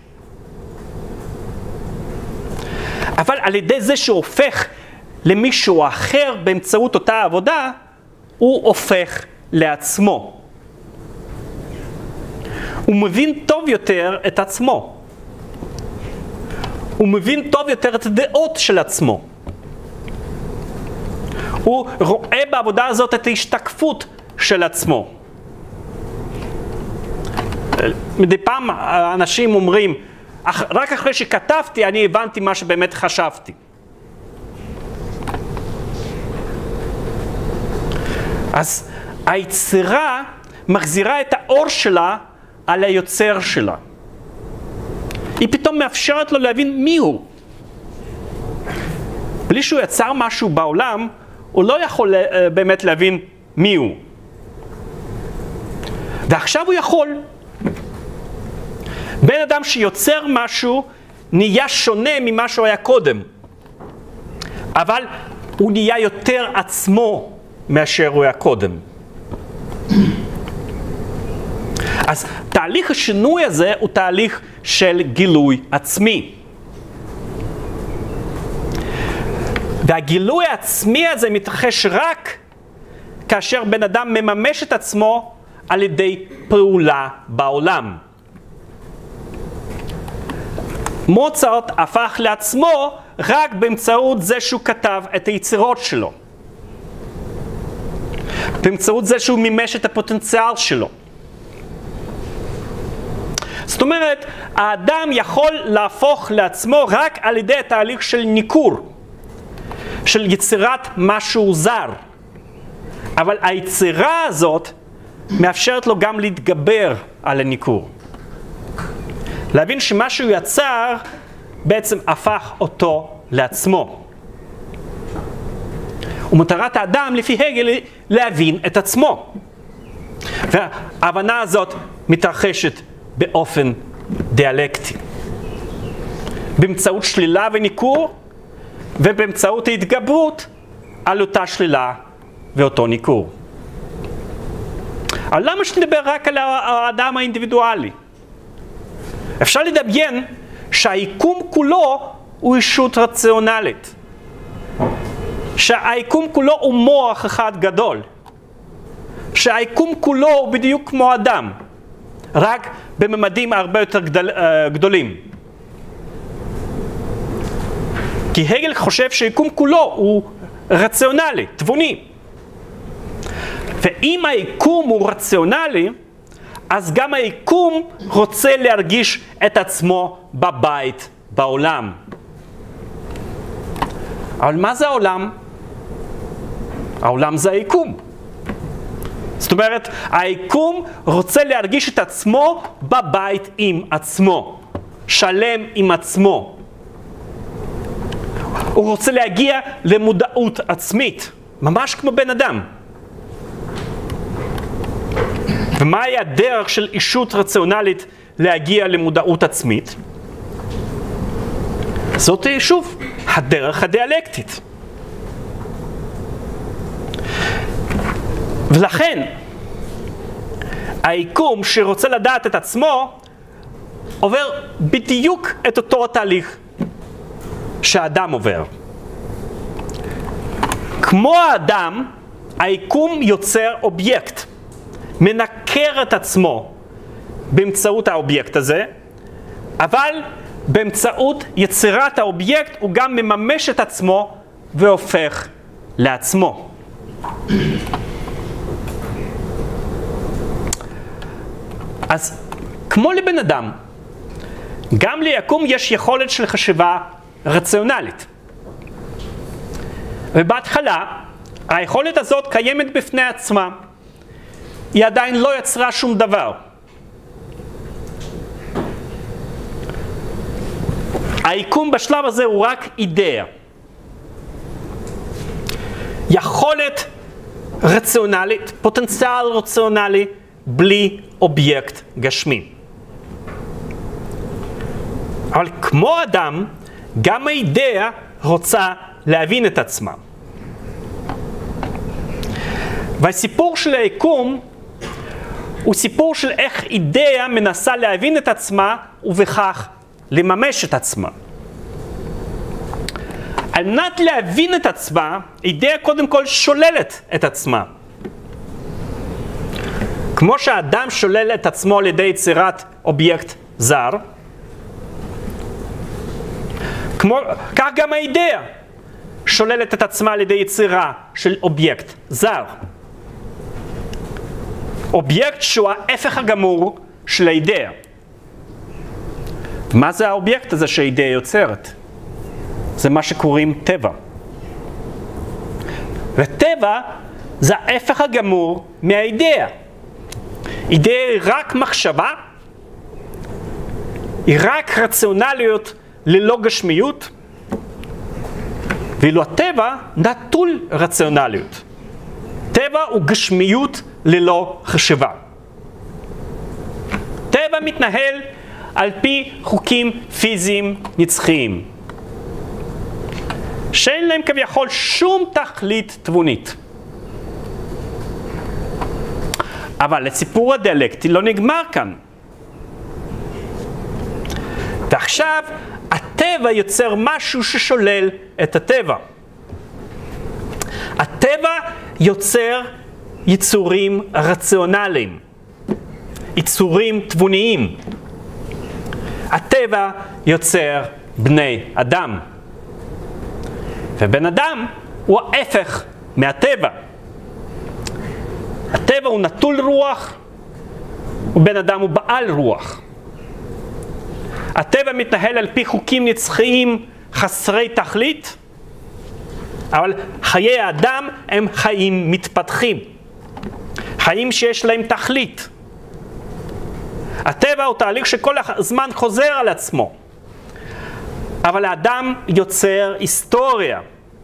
אבל על ידי זה שהוא הופך למישהו אחר באמצעות אותה עבודה, הוא הופך לעצמו. הוא מבין טוב יותר את עצמו. הוא מבין טוב יותר את הדעות של עצמו. הוא רואה בעבודה הזאת את ההשתקפות של עצמו. מדי פעם אנשים אומרים, רק אחרי שכתבתי אני הבנתי מה שבאמת חשבתי. אז היצירה מחזירה את האור שלה על היוצר שלה. היא פתאום מאפשרת לו להבין מי הוא. בלי שהוא יצר משהו בעולם, הוא לא יכול באמת להבין מי הוא. ועכשיו הוא יכול. בן אדם שיוצר משהו נהיה שונה ממה שהוא היה קודם. אבל הוא נהיה יותר עצמו מאשר הוא היה קודם. אז תהליך השינוי הזה הוא תהליך של גילוי עצמי. והגילוי העצמי הזה מתרחש רק כאשר בן אדם מממש את עצמו על ידי פעולה בעולם. מוצרט הפך לעצמו רק באמצעות זה שהוא כתב את היצירות שלו. באמצעות זה שהוא מימש את הפוטנציאל שלו. זאת אומרת, האדם יכול להפוך לעצמו רק על ידי התהליך של ניכור, של יצירת משהו זר. אבל היצירה הזאת מאפשרת לו גם להתגבר על הניכור. להבין שמה שהוא יצר בעצם הפך אותו לעצמו. ומטרת האדם לפי הגל היא להבין את עצמו. וההבנה הזאת מתרחשת באופן דיאלקטי. באמצעות שלילה וניכור, ובאמצעות ההתגברות על אותה שלילה ואותו ניכור. אבל למה שנדבר רק על האדם האינדיבידואלי? אפשר לדמיין שהיקום כולו הוא ישות רציונלית. שהיקום כולו הוא מוח אחד גדול. שהיקום כולו הוא בדיוק כמו אדם, רק בממדים הרבה יותר גדול, גדולים. כי הגל חושב שהיקום כולו הוא רציונלי, תבוני. ואם היקום הוא רציונלי, אז גם היקום רוצה להרגיש את עצמו בבית, בעולם. אבל מה זה העולם? העולם זה היקום. זאת אומרת, היקום רוצה להרגיש את עצמו בבית עם עצמו, שלם עם עצמו. הוא רוצה להגיע למודעות עצמית, ממש כמו בן אדם. ומהי הדרך של אישות רציונלית להגיע למודעות עצמית? זאת שוב הדרך הדיאלקטית. ולכן, היקום שרוצה לדעת את עצמו, עובר בדיוק את אותו התהליך שהאדם עובר. כמו האדם, היקום יוצר אובייקט, מנקר את עצמו באמצעות האובייקט הזה, אבל באמצעות יצירת האובייקט הוא גם מממש את עצמו והופך לעצמו. אז כמו לבן אדם, גם ליקום יש יכולת של חשיבה רציונלית. ובהתחלה, היכולת הזאת קיימת בפני עצמה. היא עדיין לא יצרה שום דבר. היקום בשלב הזה הוא רק אידאה. יכולת רציונלית, פוטנציאל רציונלי, בלי אובייקט גשמי. אבל כמו אדם, גם האידאה רוצה להבין את עצמה. והסיפור של היקום הוא סיפור של איך אידאה מנסה להבין את עצמה ובכך לממש את עצמה. על מנת להבין את עצמה, אידאה קודם כל שוללת את עצמה. כמו שהאדם שולל את עצמו על ידי יצירת אובייקט זר, כמו, כך גם האידאה שוללת את עצמה על ידי יצירה של אובייקט זר. אובייקט שהוא ההפך הגמור של האידאה. מה זה האובייקט הזה שהאידאה יוצרת? זה מה שקוראים טבע. וטבע זה ההפך הגמור מהאידאה. אידאה היא רק מחשבה, היא רק רציונליות ללא גשמיות, ואילו הטבע נטול רציונליות. טבע הוא גשמיות ללא חשיבה. טבע מתנהל על פי חוקים פיזיים נצחיים, שאין להם כביכול שום תכלית תבונית. אבל הסיפור הדיאלקטי לא נגמר כאן. ועכשיו הטבע יוצר משהו ששולל את הטבע. הטבע יוצר יצורים רציונליים, יצורים תבוניים. הטבע יוצר בני אדם. ובן אדם הוא ההפך מהטבע. הטבע הוא נטול רוח, ובן אדם הוא בעל רוח. הטבע מתנהל על פי חוקים נצחיים חסרי תכלית, אבל חיי האדם הם חיים מתפתחים. חיים שיש להם תכלית. הטבע הוא תהליך שכל הזמן חוזר על עצמו. אבל האדם יוצר היסטוריה.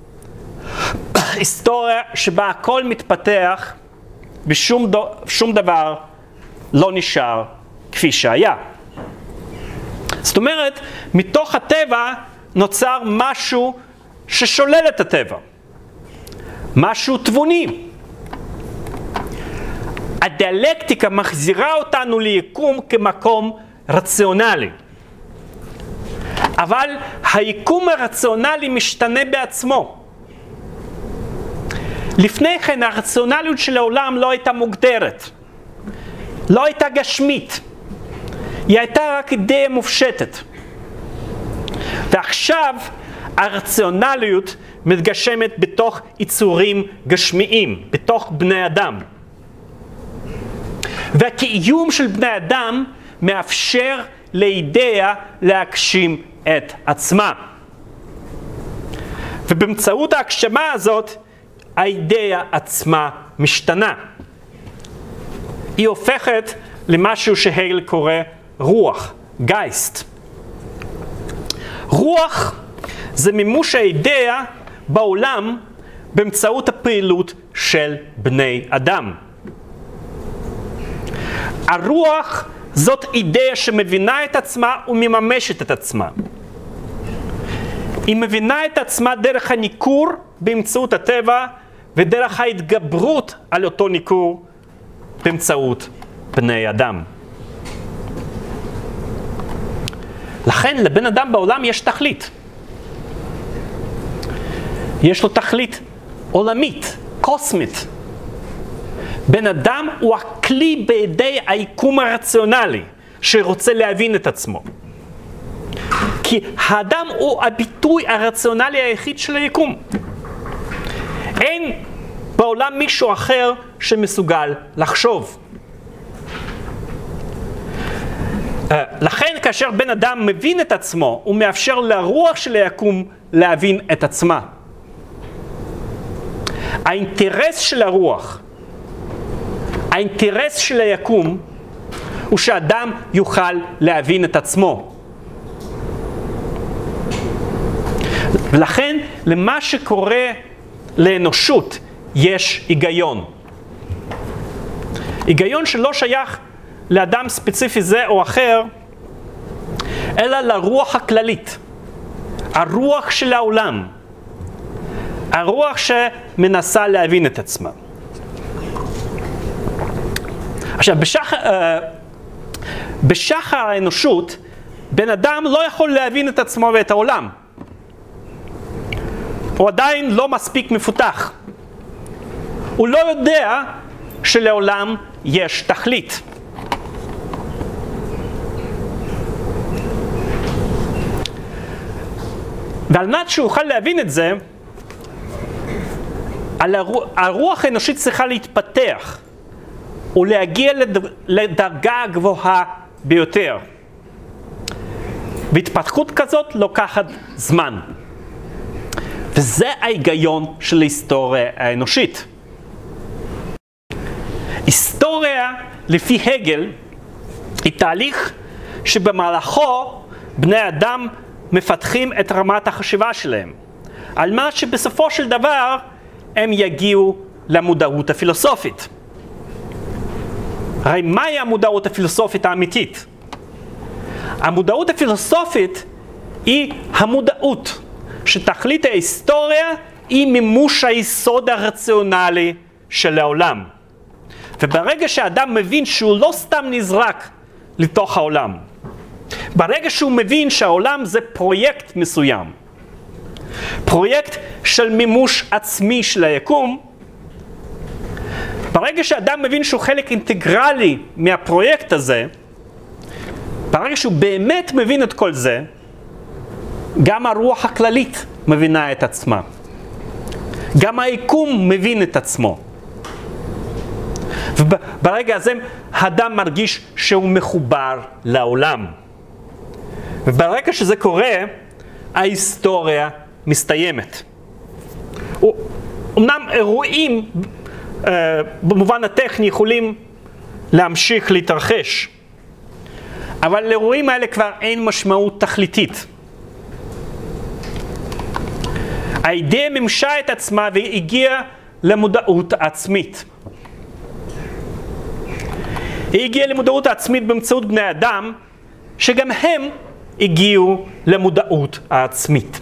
היסטוריה שבה הכל מתפתח ושום דו, שום דבר לא נשאר כפי שהיה. זאת אומרת, מתוך הטבע נוצר משהו ששולל את הטבע. משהו תבוני. הדיאלקטיקה מחזירה אותנו ליקום כמקום רציונלי. אבל היקום הרציונלי משתנה בעצמו. לפני כן הרציונליות של העולם לא הייתה מוגדרת. לא הייתה גשמית. היא הייתה רק אידאה מופשטת. ועכשיו הרציונליות מתגשמת בתוך יצורים גשמיים, בתוך בני אדם. והקיום של בני אדם מאפשר לאידאה להגשים את עצמה. ובאמצעות ההגשמה הזאת, האידאה עצמה משתנה. היא הופכת למשהו שהגל קורא רוח, גייסט. רוח זה מימוש האידאה בעולם באמצעות הפעילות של בני אדם. הרוח זאת אידאה שמבינה את עצמה ומממשת את עצמה. היא מבינה את עצמה דרך הניכור באמצעות הטבע ודרך ההתגברות על אותו ניכור באמצעות בני אדם. לכן לבן אדם בעולם יש תכלית. יש לו תכלית עולמית, קוסמית. בן אדם הוא הכלי בידי היקום הרציונלי שרוצה להבין את עצמו. כי האדם הוא הביטוי הרציונלי היחיד של היקום. אין בעולם מישהו אחר שמסוגל לחשוב. לכן כאשר בן אדם מבין את עצמו, הוא מאפשר לרוח של היקום להבין את עצמה. האינטרס של הרוח, האינטרס של היקום, הוא שאדם יוכל להבין את עצמו. ולכן למה שקורה לאנושות יש היגיון. היגיון שלא שייך לאדם ספציפי זה או אחר, אלא לרוח הכללית, הרוח של העולם, הרוח שמנסה להבין את עצמה. עכשיו, בשחר, בשחר האנושות, בן אדם לא יכול להבין את עצמו ואת העולם. הוא עדיין לא מספיק מפותח. הוא לא יודע שלעולם יש תכלית. ועל מנת שהוא יוכל להבין את זה, הרוח האנושית צריכה להתפתח ולהגיע לדרגה הגבוהה ביותר. והתפתחות כזאת לוקחת זמן. וזה ההיגיון של ההיסטוריה האנושית. היסטוריה, לפי הגל, היא תהליך שבמהלכו בני אדם מפתחים את רמת החשיבה שלהם, על מנת שבסופו של דבר הם יגיעו למודעות הפילוסופית. הרי מהי המודעות הפילוסופית האמיתית? המודעות הפילוסופית היא המודעות שתכלית ההיסטוריה היא מימוש היסוד הרציונלי של העולם. וברגע שהאדם מבין שהוא לא סתם נזרק לתוך העולם, ברגע שהוא מבין שהעולם זה פרויקט מסוים, פרויקט של מימוש עצמי של היקום, ברגע שהאדם מבין שהוא חלק אינטגרלי מהפרויקט הזה, ברגע שהוא באמת מבין את כל זה, גם הרוח הכללית מבינה את עצמה. גם היקום מבין את עצמו. וברגע הזה האדם מרגיש שהוא מחובר לעולם. וברגע שזה קורה, ההיסטוריה מסתיימת. אמנם אירועים במובן הטכני יכולים להמשיך להתרחש, אבל לאירועים האלה כבר אין משמעות תכליתית. האידאה מימשה את עצמה והגיעה למודעות עצמית. היא הגיעה למודעות העצמית באמצעות בני אדם, שגם הם הגיעו למודעות העצמית.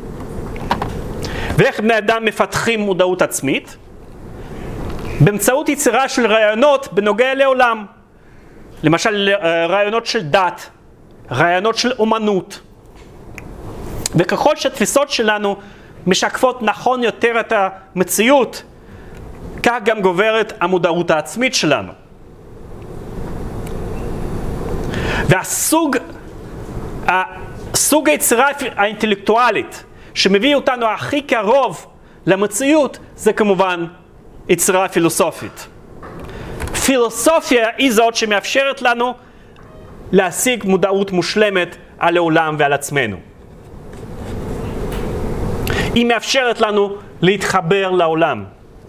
ואיך בני אדם מפתחים מודעות עצמית? באמצעות יצירה של רעיונות בנוגע לעולם. למשל רעיונות של דת, רעיונות של אומנות. וככל שהתפיסות שלנו משקפות נכון יותר את המציאות, כך גם גוברת המודעות העצמית שלנו. והסוג, סוג היצירה האינטלקטואלית שמביא אותנו הכי קרוב למציאות, זה כמובן יצירה פילוסופית. פילוסופיה היא זאת שמאפשרת לנו להשיג מודעות מושלמת על העולם ועל עצמנו. היא מאפשרת לנו להתחבר לעולם.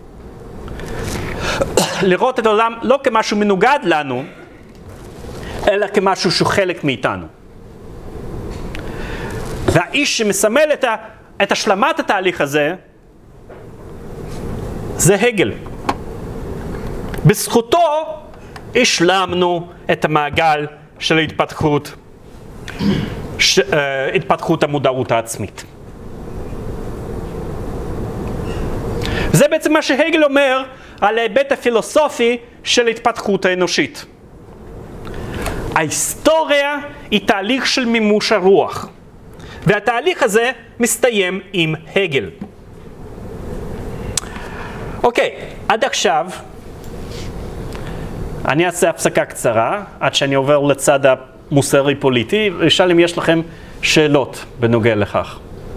לראות את העולם לא כמשהו מנוגד לנו, אלא כמשהו שהוא חלק מאיתנו. והאיש שמסמל את, ה, את השלמת התהליך הזה, זה הגל. בזכותו השלמנו את המעגל של ההתפתחות, ש, uh, התפתחות המודעות העצמית. זה בעצם מה שהגל אומר על ההיבט הפילוסופי של התפתחות האנושית. ההיסטוריה היא תהליך של מימוש הרוח, והתהליך הזה מסתיים עם הגל. אוקיי, עד עכשיו אני אעשה הפסקה קצרה, עד שאני עובר לצד המוסרי-פוליטי, ושאל אם יש לכם שאלות בנוגע לכך.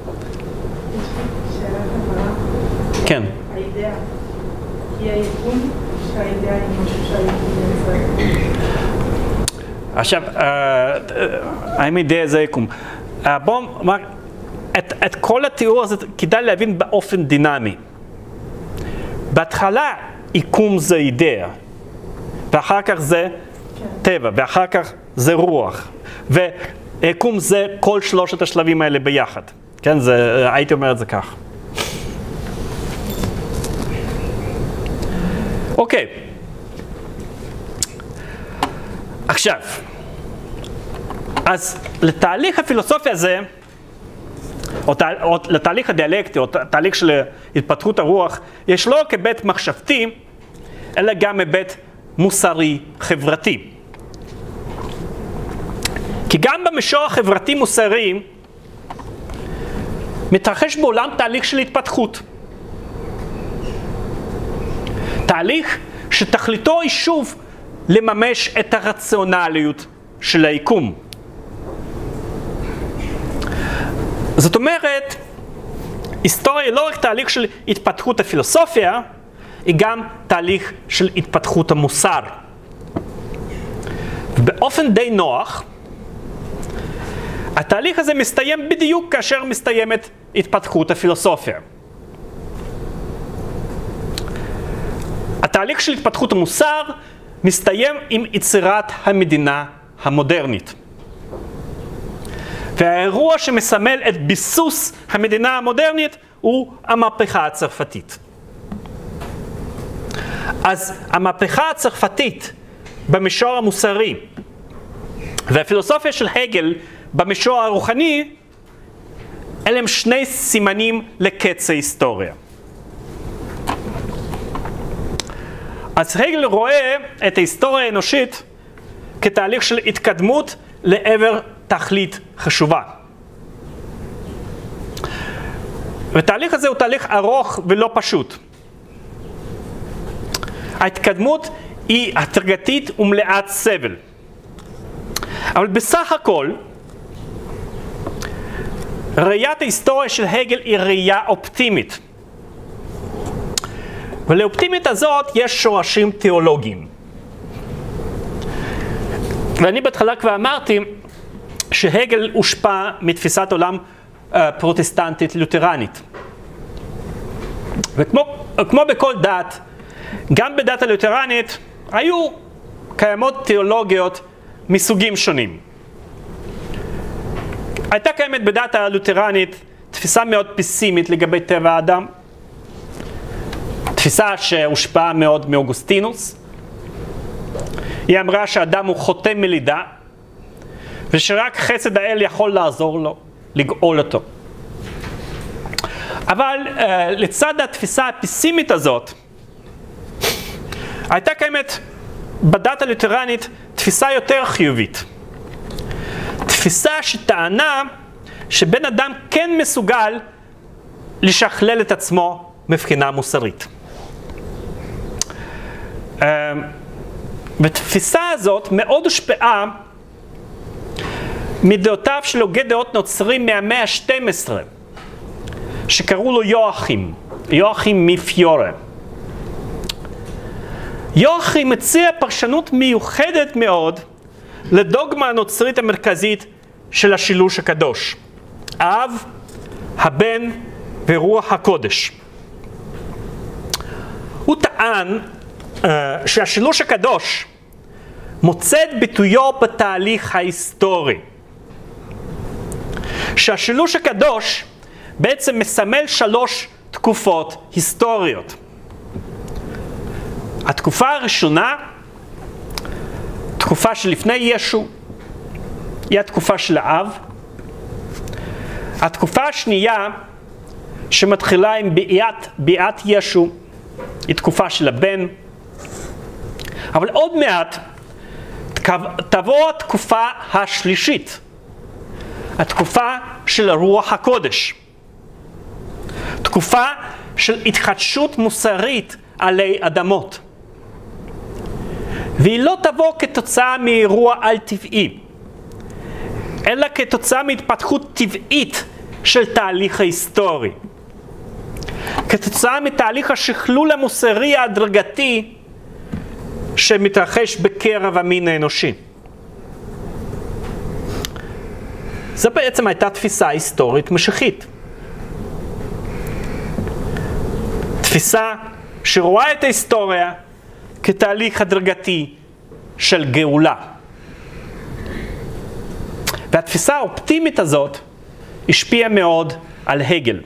שאלת הבאה. כן. האידאה. היא הארגון שהאידאה היא משהו שהארגון יצא. עכשיו, האם אידאה זה יקום? בואו, את, את כל התיאור הזה כדאי להבין באופן דינמי. בהתחלה יקום זה אידאה, ואחר כך זה טבע, ואחר כך זה רוח. ויקום זה כל שלושת השלבים האלה ביחד. כן, זה, הייתי אומר את זה כך. אוקיי. עכשיו, אז לתהליך הפילוסופיה הזה, או, תה, או לתהליך הדיאלקטי, או תהליך של התפתחות הרוח, יש לא רק היבט מחשבתי, אלא גם היבט מוסרי חברתי. כי גם במישור החברתי מוסרי, מתרחש בעולם תהליך של התפתחות. תהליך שתכליתו היא שוב לממש את הרציונליות של היקום. זאת אומרת, היסטוריה היא לא רק תהליך של התפתחות הפילוסופיה, היא גם תהליך של התפתחות המוסר. באופן די נוח, התהליך הזה מסתיים בדיוק כאשר מסתיימת התפתחות הפילוסופיה. התהליך של התפתחות המוסר מסתיים עם יצירת המדינה המודרנית. והאירוע שמסמל את ביסוס המדינה המודרנית הוא המהפכה הצרפתית. אז המהפכה הצרפתית במישור המוסרי והפילוסופיה של הגל במישור הרוחני, אלה הם שני סימנים לקץ ההיסטוריה. אז הגל רואה את ההיסטוריה האנושית כתהליך של התקדמות לעבר תכלית חשובה. והתהליך הזה הוא תהליך ארוך ולא פשוט. ההתקדמות היא הדרגתית ומלאת סבל. אבל בסך הכל, ראיית ההיסטוריה של הגל היא ראייה אופטימית. ולאופטימית הזאת יש שורשים תיאולוגיים. ואני בהתחלה כבר אמרתי שהגל הושפע מתפיסת עולם uh, פרוטסטנטית לותרנית. וכמו כמו בכל דת, גם בדת הלותרנית היו קיימות תיאולוגיות מסוגים שונים. הייתה קיימת בדת הלותרנית תפיסה מאוד פסימית לגבי טבע האדם. תפיסה שהושפעה מאוד מאוגוסטינוס. היא אמרה שהאדם הוא חוטא מלידה, ושרק חסד האל יכול לעזור לו, לגאול אותו. אבל uh, לצד התפיסה הפסימית הזאת, הייתה קיימת בדת הלותרנית תפיסה יותר חיובית. תפיסה שטענה שבן אדם כן מסוגל לשכלל את עצמו מבחינה מוסרית. Uh, בתפיסה הזאת מאוד הושפעה מדעותיו של הוגה דעות נוצרים מהמאה ה-שתים עשרה, שקראו לו יואכים, יואכים מפיורה. יוכי מציע פרשנות מיוחדת מאוד לדוגמה הנוצרית המרכזית של השילוש הקדוש. האב, הבן ורוח הקודש. הוא טען uh, שהשילוש הקדוש מוצא את ביטויו בתהליך ההיסטורי. שהשילוש הקדוש בעצם מסמל שלוש תקופות היסטוריות. התקופה הראשונה, תקופה שלפני ישו, היא התקופה של האב. התקופה השנייה, שמתחילה עם ביאת, ביאת ישו, היא תקופה של הבן. אבל עוד מעט תבוא התקופה השלישית, התקופה של רוח הקודש. תקופה של התחדשות מוסרית עלי אדמות. והיא לא תבוא כתוצאה מאירוע על טבעי, אלא כתוצאה מהתפתחות טבעית של תהליך ההיסטורי. כתוצאה מתהליך השכלול המוסרי ההדרגתי שמתרחש בקרב המין האנושי. זו בעצם הייתה תפיסה היסטורית משיחית. תפיסה שרואה את ההיסטוריה כתהליך הדרגתי של גאולה. והתפיסה האופטימית הזאת השפיעה מאוד על הגל.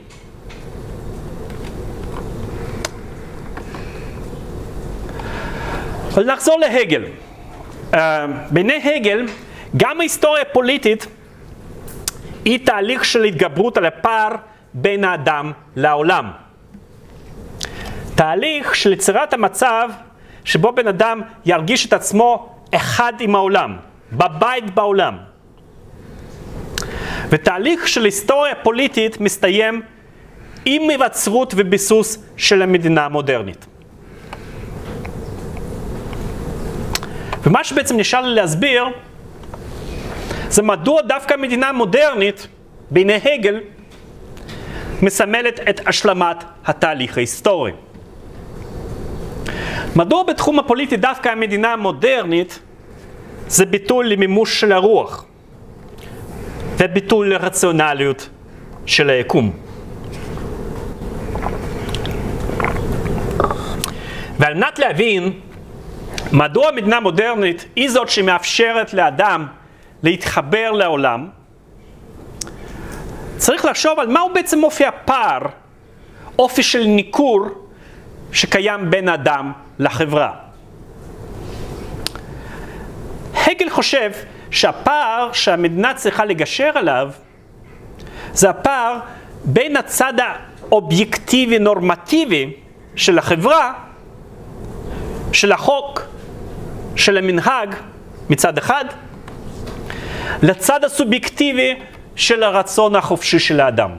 אבל נחזור להגל. Uh, בעיני הגל, גם ההיסטוריה הפוליטית היא תהליך של התגברות על הפער בין האדם לעולם. תהליך של יצירת המצב שבו בן אדם ירגיש את עצמו אחד עם העולם, בבית בעולם. ותהליך של היסטוריה פוליטית מסתיים עם היווצרות וביסוס של המדינה המודרנית. ומה שבעצם נשאר לי להסביר, זה מדוע דווקא המדינה המודרנית, בעיני הגל, מסמלת את השלמת התהליך ההיסטורי. מדוע בתחום הפוליטי דווקא המדינה המודרנית זה ביטוי למימוש של הרוח, וביטוי לרציונליות של היקום. ועל מנת להבין מדוע המדינה המודרנית היא זאת שמאפשרת לאדם להתחבר לעולם, צריך לחשוב על מהו בעצם אופי הפער, אופי של ניכור שקיים בין האדם לחברה. הגל חושב שהפער שהמדינה צריכה לגשר עליו זה הפער בין הצד האובייקטיבי נורמטיבי של החברה, של החוק, של המנהג מצד אחד, לצד הסובייקטיבי של הרצון החופשי של האדם.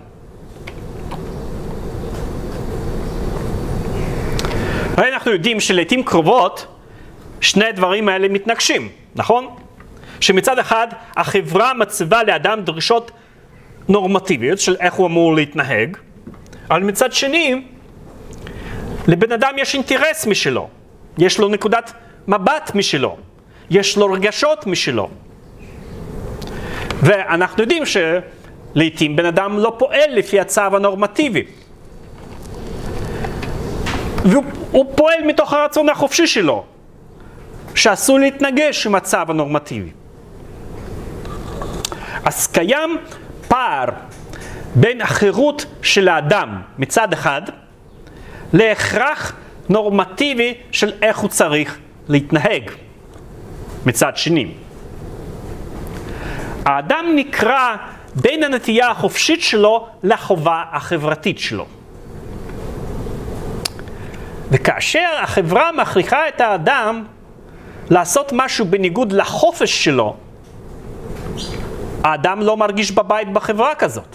הרי אנחנו יודעים שלעיתים קרובות שני הדברים האלה מתנגשים, נכון? שמצד אחד החברה מציבה לאדם דרישות נורמטיביות של איך הוא אמור להתנהג, אבל מצד שני לבן אדם יש אינטרס משלו, יש לו נקודת מבט משלו, יש לו רגשות משלו. ואנחנו יודעים שלעיתים בן אדם לא פועל לפי הצו הנורמטיבי. והוא פועל מתוך הרצון החופשי שלו, שאסור להתנגש עם הצו הנורמטיבי. אז קיים פער בין החירות של האדם מצד אחד, להכרח נורמטיבי של איך הוא צריך להתנהג מצד שני. האדם נקרא בין הנטייה החופשית שלו לחובה החברתית שלו. וכאשר החברה מכריחה את האדם לעשות משהו בניגוד לחופש שלו, האדם לא מרגיש בבית בחברה כזאת.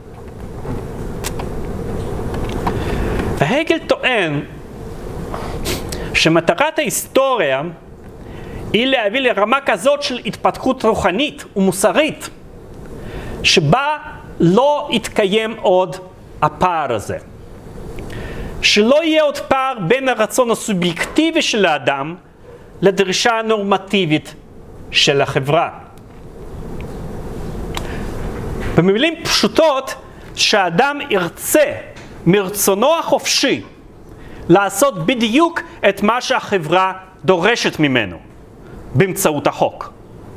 והגל טוען שמטרת ההיסטוריה היא להביא לרמה כזאת של התפתחות רוחנית ומוסרית, שבה לא יתקיים עוד הפער הזה. שלא יהיה עוד פער בין הרצון הסובייקטיבי של האדם לדרישה הנורמטיבית של החברה. במילים פשוטות, שהאדם ירצה מרצונו החופשי לעשות בדיוק את מה שהחברה דורשת ממנו באמצעות החוק.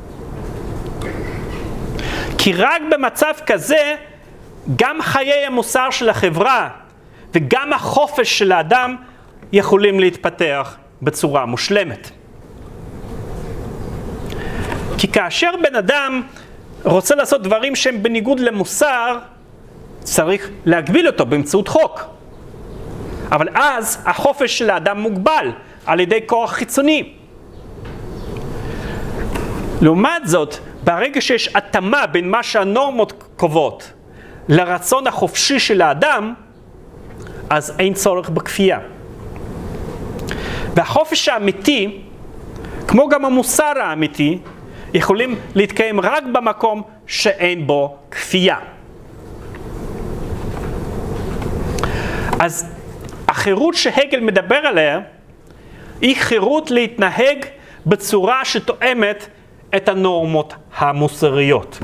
כי רק במצב כזה גם חיי המוסר של החברה וגם החופש של האדם יכולים להתפתח בצורה מושלמת. כי כאשר בן אדם רוצה לעשות דברים שהם בניגוד למוסר, צריך להגביל אותו באמצעות חוק. אבל אז החופש של האדם מוגבל על ידי כוח חיצוני. לעומת זאת, ברגע שיש התאמה בין מה שהנורמות קובעות לרצון החופשי של האדם, אז אין צורך בכפייה. והחופש האמיתי, כמו גם המוסר האמיתי, יכולים להתקיים רק במקום שאין בו כפייה. אז החירות שהגל מדבר עליה היא חירות להתנהג בצורה שתואמת את הנורמות המוסריות.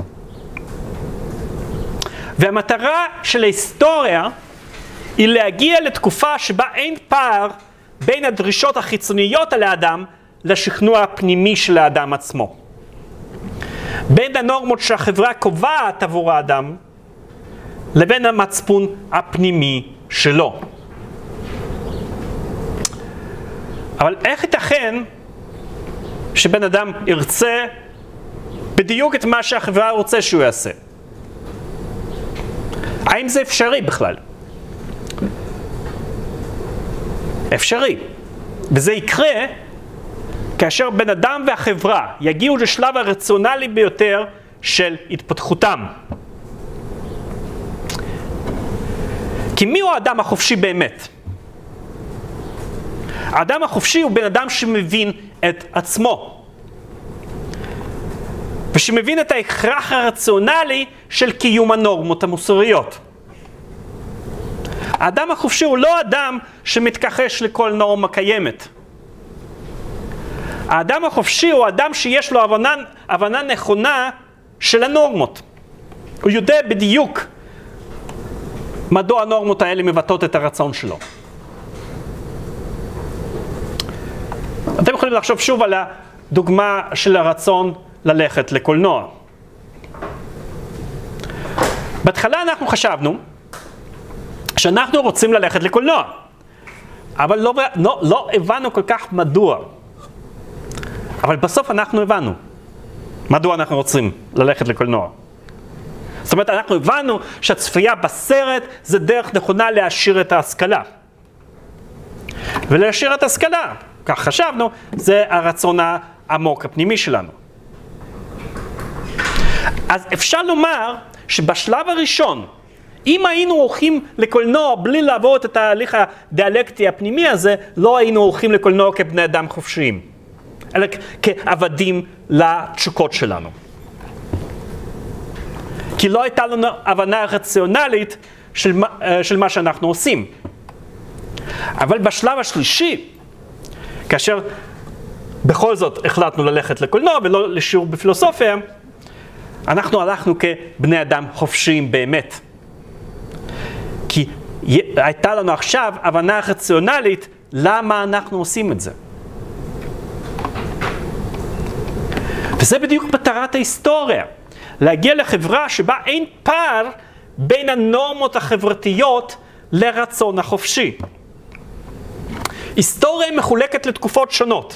והמטרה של ההיסטוריה היא להגיע לתקופה שבה אין פער בין הדרישות החיצוניות על האדם לשכנוע הפנימי של האדם עצמו. בין הנורמות שהחברה קובעת עבור האדם לבין המצפון הפנימי שלו. אבל איך ייתכן שבן אדם ירצה בדיוק את מה שהחברה רוצה שהוא יעשה? האם זה אפשרי בכלל? אפשרי. וזה יקרה כאשר בן אדם והחברה יגיעו לשלב הרציונלי ביותר של התפתחותם. כי מי הוא האדם החופשי באמת? האדם החופשי הוא בן אדם שמבין את עצמו. ושמבין את ההכרח הרציונלי של קיום הנורמות המוסריות. האדם החופשי הוא לא אדם שמתכחש לכל נורמה קיימת. האדם החופשי הוא אדם שיש לו הבנה, הבנה נכונה של הנורמות. הוא יודע בדיוק מדוע הנורמות האלה מבטאות את הרצון שלו. אתם יכולים לחשוב שוב על הדוגמה של הרצון ללכת לקולנוע. בהתחלה אנחנו חשבנו שאנחנו רוצים ללכת לקולנוע, אבל לא, לא, לא הבנו כל כך מדוע. אבל בסוף אנחנו הבנו מדוע אנחנו רוצים ללכת לקולנוע. זאת אומרת, אנחנו הבנו שהצפייה בסרט זה דרך נכונה להעשיר את ההשכלה. ולהעשיר את ההשכלה, כך חשבנו, זה הרצון העמוק הפנימי שלנו. אז אפשר לומר שבשלב הראשון, אם היינו הולכים לקולנוע בלי לעבור את התהליך הדיאלקטי הפנימי הזה, לא היינו הולכים לקולנוע כבני אדם חופשיים, אלא כעבדים לתשוקות שלנו. כי לא הייתה לנו הבנה רציונלית של מה, של מה שאנחנו עושים. אבל בשלב השלישי, כאשר בכל זאת החלטנו ללכת לקולנוע ולא לשיעור בפילוסופיה, אנחנו הלכנו כבני אדם חופשיים באמת. כי הייתה לנו עכשיו הבנה רציונלית למה אנחנו עושים את זה. וזה בדיוק מטרת ההיסטוריה. להגיע לחברה שבה אין פער בין הנורמות החברתיות לרצון החופשי. היסטוריה מחולקת לתקופות שונות.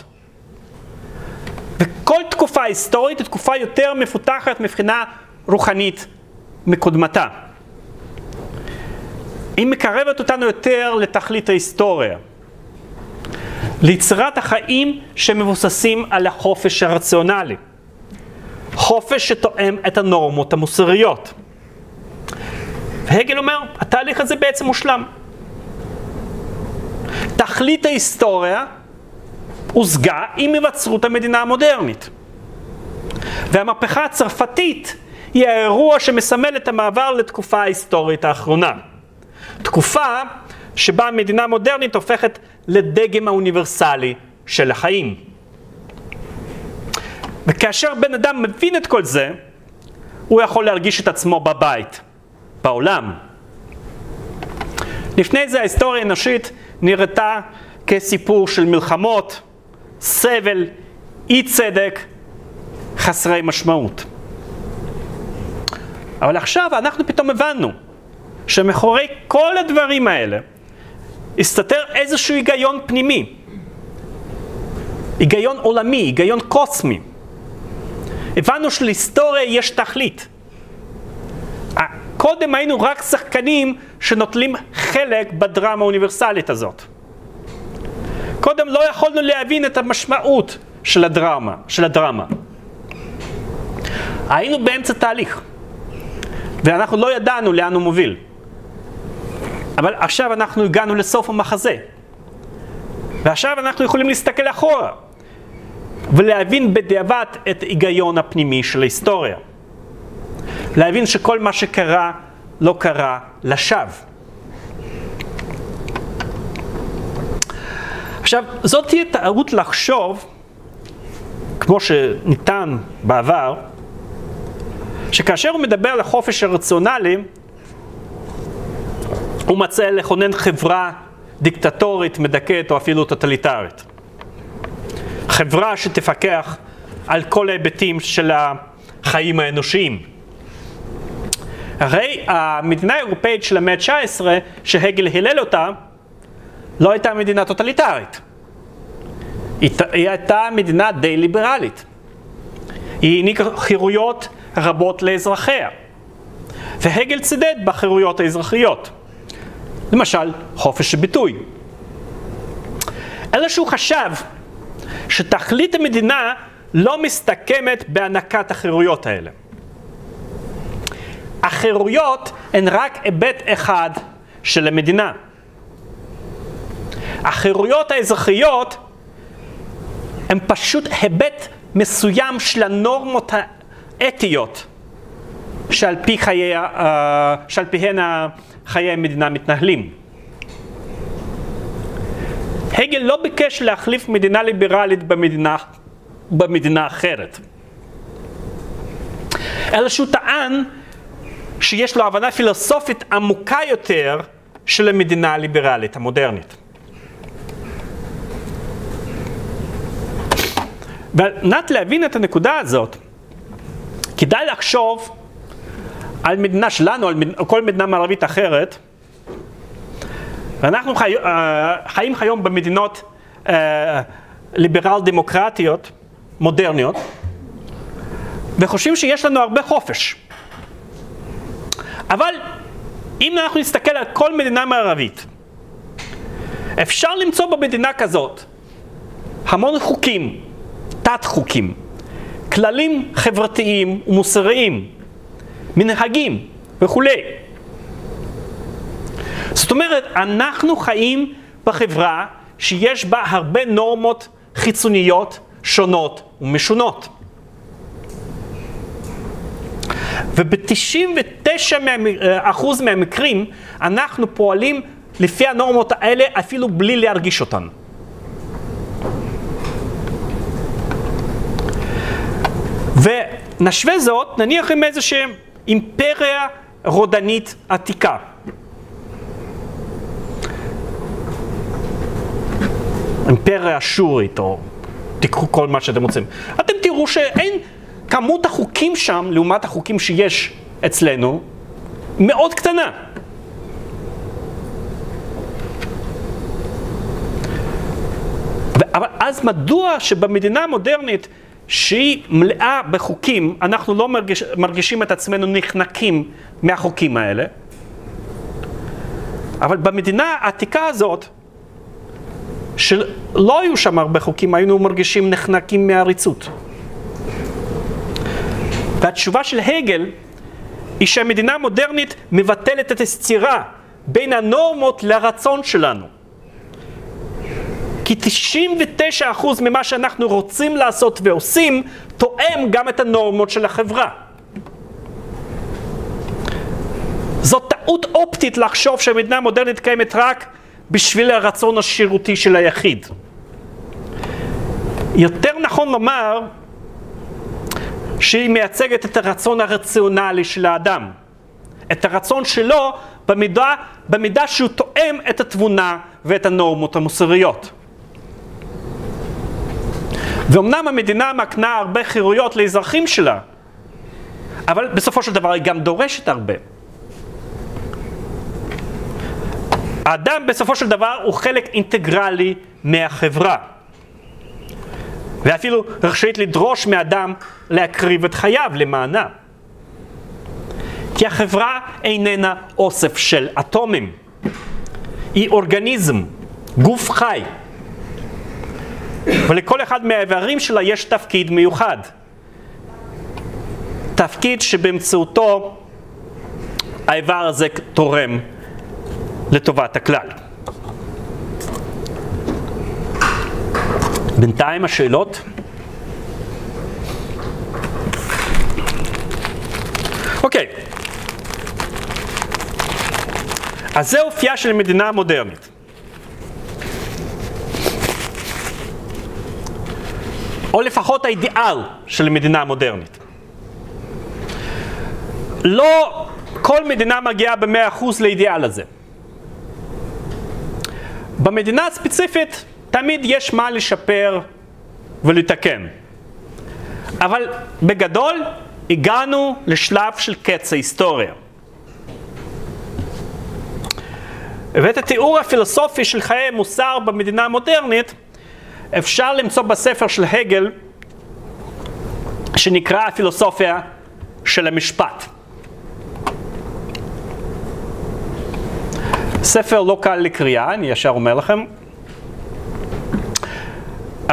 וכל תקופה היסטורית היא תקופה יותר מפותחת מבחינה רוחנית מקודמתה. היא מקרבת אותנו יותר לתכלית ההיסטוריה. ליצירת החיים שמבוססים על החופש הרציונלי. חופש שתואם את הנורמות המוסריות. והגל אומר, התהליך הזה בעצם מושלם. תכלית ההיסטוריה הושגה עם היווצרות המדינה המודרנית. והמהפכה הצרפתית היא האירוע שמסמל את המעבר לתקופה ההיסטורית האחרונה. תקופה שבה המדינה מודרנית הופכת לדגם האוניברסלי של החיים. וכאשר בן אדם מבין את כל זה, הוא יכול להרגיש את עצמו בבית, בעולם. לפני זה ההיסטוריה האנושית נראתה כסיפור של מלחמות, סבל, אי צדק, חסרי משמעות. אבל עכשיו אנחנו פתאום הבנו שמאחורי כל הדברים האלה הסתתר איזשהו היגיון פנימי, היגיון עולמי, היגיון קוסמי. הבנו שלהיסטוריה יש תכלית. קודם היינו רק שחקנים שנוטלים חלק בדרמה האוניברסלית הזאת. קודם לא יכולנו להבין את המשמעות של הדרמה, של הדרמה. היינו באמצע תהליך, ואנחנו לא ידענו לאן הוא מוביל. אבל עכשיו אנחנו הגענו לסוף המחזה. ועכשיו אנחנו יכולים להסתכל אחורה, ולהבין בדיעבד את ההיגיון הפנימי של ההיסטוריה. להבין שכל מה שקרה לא קרה לשווא. עכשיו, זאת תהיה טעות לחשוב, כמו שניתן בעבר, שכאשר הוא מדבר על החופש הרציונלי, הוא מציע לכונן חברה דיקטטורית, מדכאת או אפילו טוטליטרית. חברה שתפקח על כל ההיבטים של החיים האנושיים. הרי המדינה האירופאית של המאה ה-תשע עשרה, שהגל הלל אותה, לא הייתה מדינה טוטליטרית. היא הייתה מדינה די ליברלית. היא העניקה חירויות רבות לאזרחיה. והגל צידד בחירויות האזרחיות. למשל, חופש הביטוי. אלא שהוא חשב שתכלית המדינה לא מסתכמת בהענקת החירויות האלה. החירויות הן רק היבט אחד של המדינה. החירויות האזרחיות הן פשוט היבט מסוים של הנורמות האתיות שעל פי חיי, שעל פיהן חיי המדינה מתנהלים. הגל לא ביקש להחליף מדינה ליברלית במדינה, במדינה אחרת. אלא שהוא טען שיש לו הבנה פילוסופית עמוקה יותר של המדינה הליברלית המודרנית. ועל מנת להבין את הנקודה הזאת, כדאי לחשוב על מדינה שלנו, על כל מדינה מערבית אחרת. ואנחנו חי... חיים היום במדינות ליברל דמוקרטיות, מודרניות, וחושבים שיש לנו הרבה חופש. אבל אם אנחנו נסתכל על כל מדינה מערבית, אפשר למצוא במדינה כזאת המון חוקים, תת חוקים, כללים חברתיים ומוסריים, מנהגים וכו'. זאת אומרת, אנחנו חיים בחברה שיש בה הרבה נורמות חיצוניות שונות ומשונות. וב-תשעים ותשע אחוז מהמקרים אנחנו פועלים לפי הנורמות האלה אפילו בלי להרגיש אותן. ונשווה זאת, נניח עם איזושהי אימפריה רודנית עתיקה. אימפריה אשורית, או תיקחו כל מה שאתם רוצים. אתם תראו שאין, כמות החוקים שם, לעומת החוקים שיש אצלנו, מאוד קטנה. אבל אז מדוע שבמדינה המודרנית, שהיא מלאה בחוקים, אנחנו לא מרגיש, מרגישים את עצמנו נחנקים מהחוקים האלה? אבל במדינה העתיקה הזאת, שלא היו שם הרבה חוקים, היינו מרגישים נחנקים מהעריצות. והתשובה של הגל היא שהמדינה המודרנית מבטלת את הסתירה בין הנורמות לרצון שלנו. כי תשעים ותשע אחוז ממה שאנחנו רוצים לעשות ועושים תואם גם את הנורמות של החברה. זאת טעות אופטית לחשוב שהמדינה המודרנית קיימת רק בשביל הרצון השירותי של היחיד. יותר נכון לומר שהיא מייצגת את הרצון הרציונלי של האדם. את הרצון שלו במידה, במידה שהוא תואם את התבונה ואת הנורמות המוסריות. ואומנם המדינה מקנה הרבה חירויות לאזרחים שלה, אבל בסופו של דבר היא גם דורשת הרבה. האדם בסופו של דבר הוא חלק אינטגרלי מהחברה. ואפילו רשאית לדרוש מאדם להקריב את חייו למענה. כי החברה איננה אוסף של אטומים. היא אורגניזם, גוף חי. ולכל אחד מהאיברים שלה יש תפקיד מיוחד. תפקיד שבאמצעותו האיבר הזה תורם לטובת הכלל. בינתיים השאלות. אוקיי. אז זה אופייה של מדינה מודרנית. או לפחות האידיאל של מדינה מודרנית. לא כל מדינה מגיעה ב-מאה אחוז לאידיאל הזה. במדינה הספציפית תמיד יש מה לשפר ולתקן. אבל בגדול הגענו לשלב של קץ ההיסטוריה. ואת התיאור הפילוסופי של חיי מוסר במדינה המודרנית אפשר למצוא בספר של הגל שנקרא הפילוסופיה של המשפט. ספר לא קל לקריאה, אני ישר אומר לכם. Uh,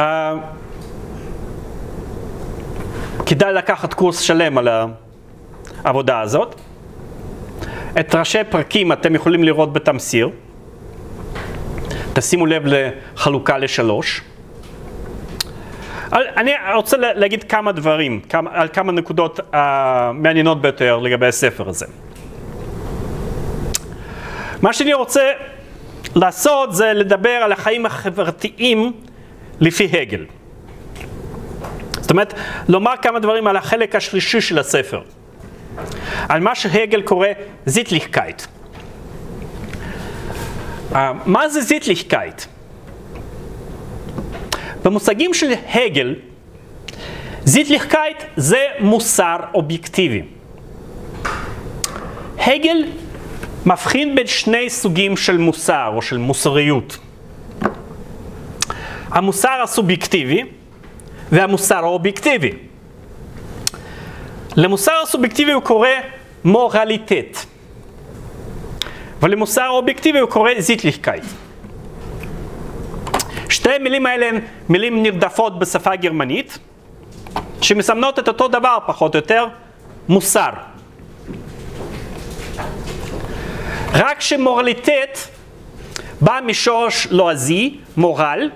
כדאי לקחת קורס שלם על העבודה הזאת. את ראשי פרקים אתם יכולים לראות בתמסיר. תשימו לב לחלוקה לשלוש. אני רוצה להגיד כמה דברים, כמה, על כמה נקודות uh, מעניינות ביותר לגבי הספר הזה. מה שאני רוצה לעשות זה לדבר על החיים החברתיים לפי הגל. זאת אומרת, לומר כמה דברים על החלק השלישי של הספר. על מה שהגל קורא זיטליכקייט. Uh, מה זה זיטליכקייט? במושגים של הגל, זיטליכקייט זה מוסר אובייקטיבי. הגל מבחין בין שני סוגים של מוסר או של מוסריות. המוסר הסובייקטיבי והמוסר האובייקטיבי. למוסר הסובייקטיבי הוא קורא מורליטט. ולמוסר האובייקטיבי הוא קורא זיטליכקייט. שתי המילים האלה הן מילים נרדפות בשפה הגרמנית, שמסמנות את אותו דבר פחות או יותר, מוסר. רק שמורליטט בא משורש לועזי, מורל,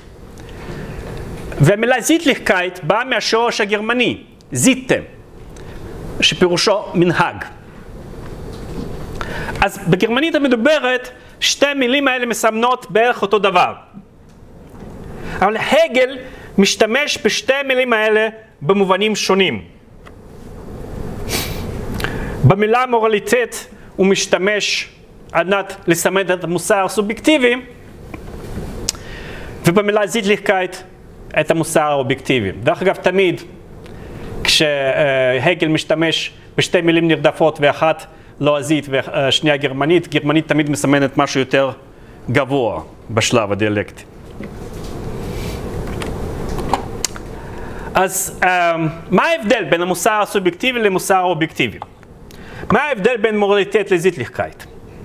והמילה זיטליכקייט באה מהשורש הגרמני, זיטה, שפירושו מנהג. אז בגרמנית המדוברת, שתי המילים האלה מסמנות בערך אותו דבר. אבל הגל משתמש בשתי המילים האלה במובנים שונים. במילה מורליטט הוא משתמש על מנת לסמן את המוסר הסובייקטיבי, ובמילה זיטליכקייט את המוסר האובייקטיבי. דרך אגב, תמיד כשהגל משתמש בשתי מילים נרדפות ואחת לועזית ושנייה גרמנית, גרמנית תמיד מסמנת משהו יותר גבוה בשלב הדיאלקטי. אז מה ההבדל בין המוסר הסובייקטיבי למוסר האובייקטיבי? מה ההבדל בין מורליטט לזיטליכקייט?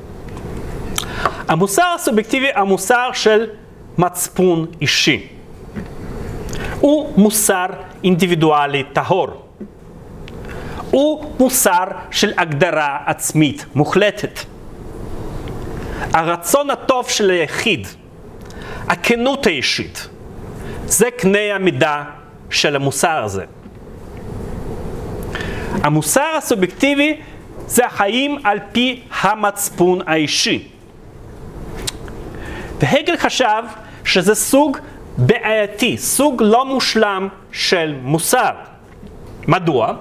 המוסר הסובייקטיבי, המוסר של מצפון אישי. הוא מוסר אינדיבידואלי טהור. הוא מוסר של הגדרה עצמית מוחלטת. הרצון הטוב של היחיד, הכנות האישית, זה קנה המידה של המוסר הזה. המוסר הסובייקטיבי זה החיים על פי המצפון האישי. והגל חשב שזה סוג בעייתי, סוג לא מושלם של מוסר. מדוע?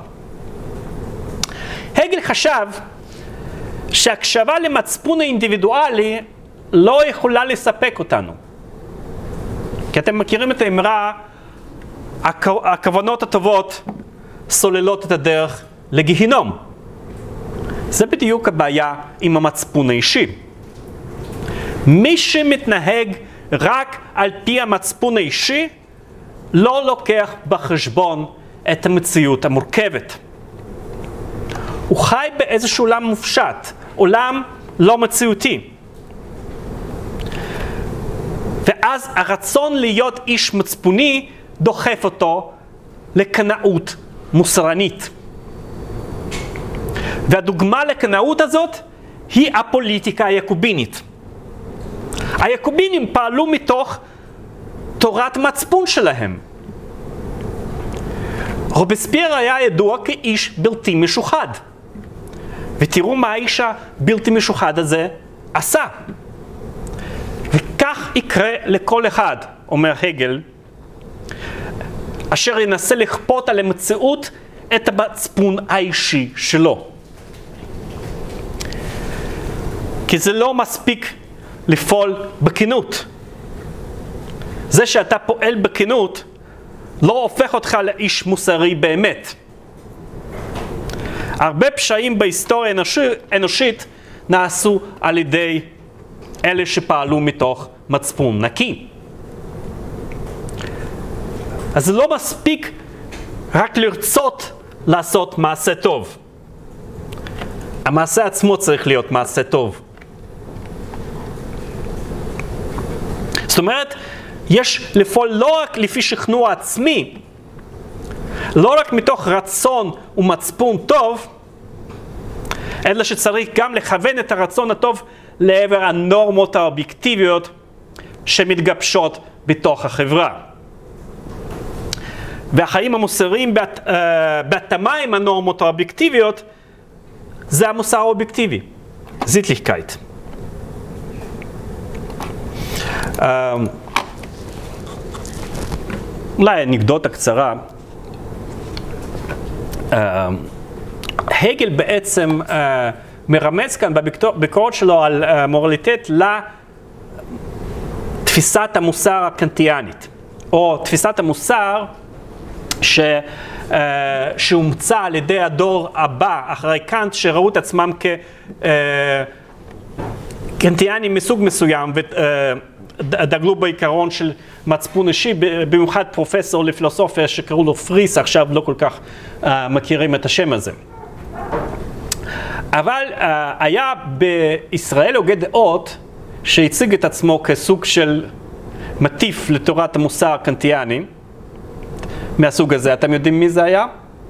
הגל חשב שהקשבה למצפון האינדיבידואלי לא יכולה לספק אותנו. כי אתם מכירים את האמרה, הכוונות הטובות סוללות את הדרך לגיהינום. זה בדיוק הבעיה עם המצפון האישי. מי שמתנהג רק על פי המצפון האישי, לא לוקח בחשבון את המציאות המורכבת. הוא חי באיזשהו עולם מופשט, עולם לא מציאותי. ואז הרצון להיות איש מצפוני דוחף אותו לקנאות מוסרנית. והדוגמה לקנאות הזאת היא הפוליטיקה היעקובינית. היעקובינים פעלו מתוך תורת מצפון שלהם. רובספייר היה ידוע כאיש בלתי משוחד. ותראו מה האיש הבלתי משוחד הזה עשה. וכך יקרה לכל אחד, אומר הגל, אשר ינסה לכפות על המציאות את המצפון האישי שלו. כי זה לא מספיק לפעול בכנות. זה שאתה פועל בכנות לא הופך אותך לאיש מוסרי באמת. הרבה פשעים בהיסטוריה האנושית נעשו על ידי אלה שפעלו מתוך מצפון נקי. אז זה לא מספיק רק לרצות לעשות מעשה טוב. המעשה עצמו צריך להיות מעשה טוב. זאת אומרת, יש לפעול לא רק לפי שכנוע עצמי, לא רק מתוך רצון ומצפון טוב, אלא שצריך גם לכוון את הרצון הטוב לעבר הנורמות האובייקטיביות שמתגבשות בתוך החברה. והחיים המוסריים בת, uh, בהתאמה עם הנורמות האובייקטיביות, זה המוסר האובייקטיבי, זיטליכקייט. Uh, אולי אנקדוטה קצרה. Uh, הגל בעצם uh, מרמז כאן בביקורת שלו על uh, מורליטט לתפיסת המוסר הקנטיאנית, או תפיסת המוסר ש, uh, שהומצא על ידי הדור הבא אחרי קאנט, שראו את עצמם כקנטיאנים מסוג מסוים ודגלו uh, בעיקרון של מצפון אישי, במיוחד פרופסור לפילוסופיה שקראו לו פריס, עכשיו לא כל כך uh, מכירים את השם הזה. אבל uh, היה בישראל הוגה דעות שהציג את עצמו כסוג של מטיף לתורת המוסר הקנטיאני מהסוג הזה. אתם יודעים מי זה היה?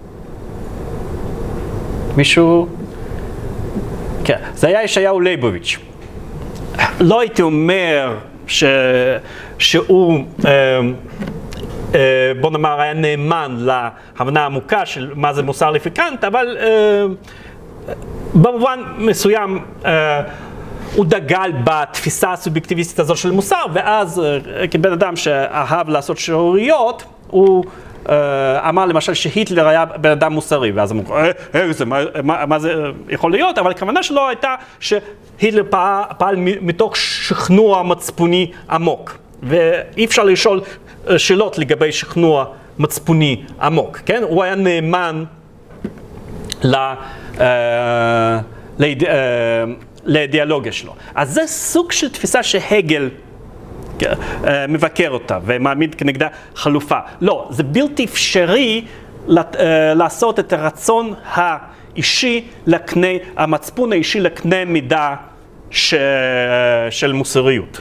מישהו? כן, זה היה ישעיהו ליבוביץ'. לא הייתי אומר ש... שהוא, אה, אה, בוא נאמר, היה נאמן להבנה העמוקה של מה זה מוסר לפי קאנט, אבל אה, במובן מסוים אה, הוא דגל בתפיסה הסובייקטיביסטית הזו של מוסר, ואז אה, כבן אדם שאהב לעשות שערוריות, הוא אה, אמר למשל שהיטלר היה בן אדם מוסרי, ואז אמרו, אה, אה, זה, מה, מה, מה זה יכול להיות? אבל הכוונה שלו הייתה שהיטלר פעל, פעל מתוך שכנוע מצפוני עמוק. ואי אפשר לשאול שאלות לגבי שכנוע מצפוני עמוק, כן? הוא היה נאמן ל, אה, לאיד, אה, לאידיאולוגיה שלו. אז זה סוג של תפיסה שהגל אה, מבקר אותה ומעמיד כנגדה חלופה. לא, זה בלתי אפשרי לת, אה, לעשות את הרצון האישי לקנה, המצפון האישי לקנה מידה ש, של מוסריות.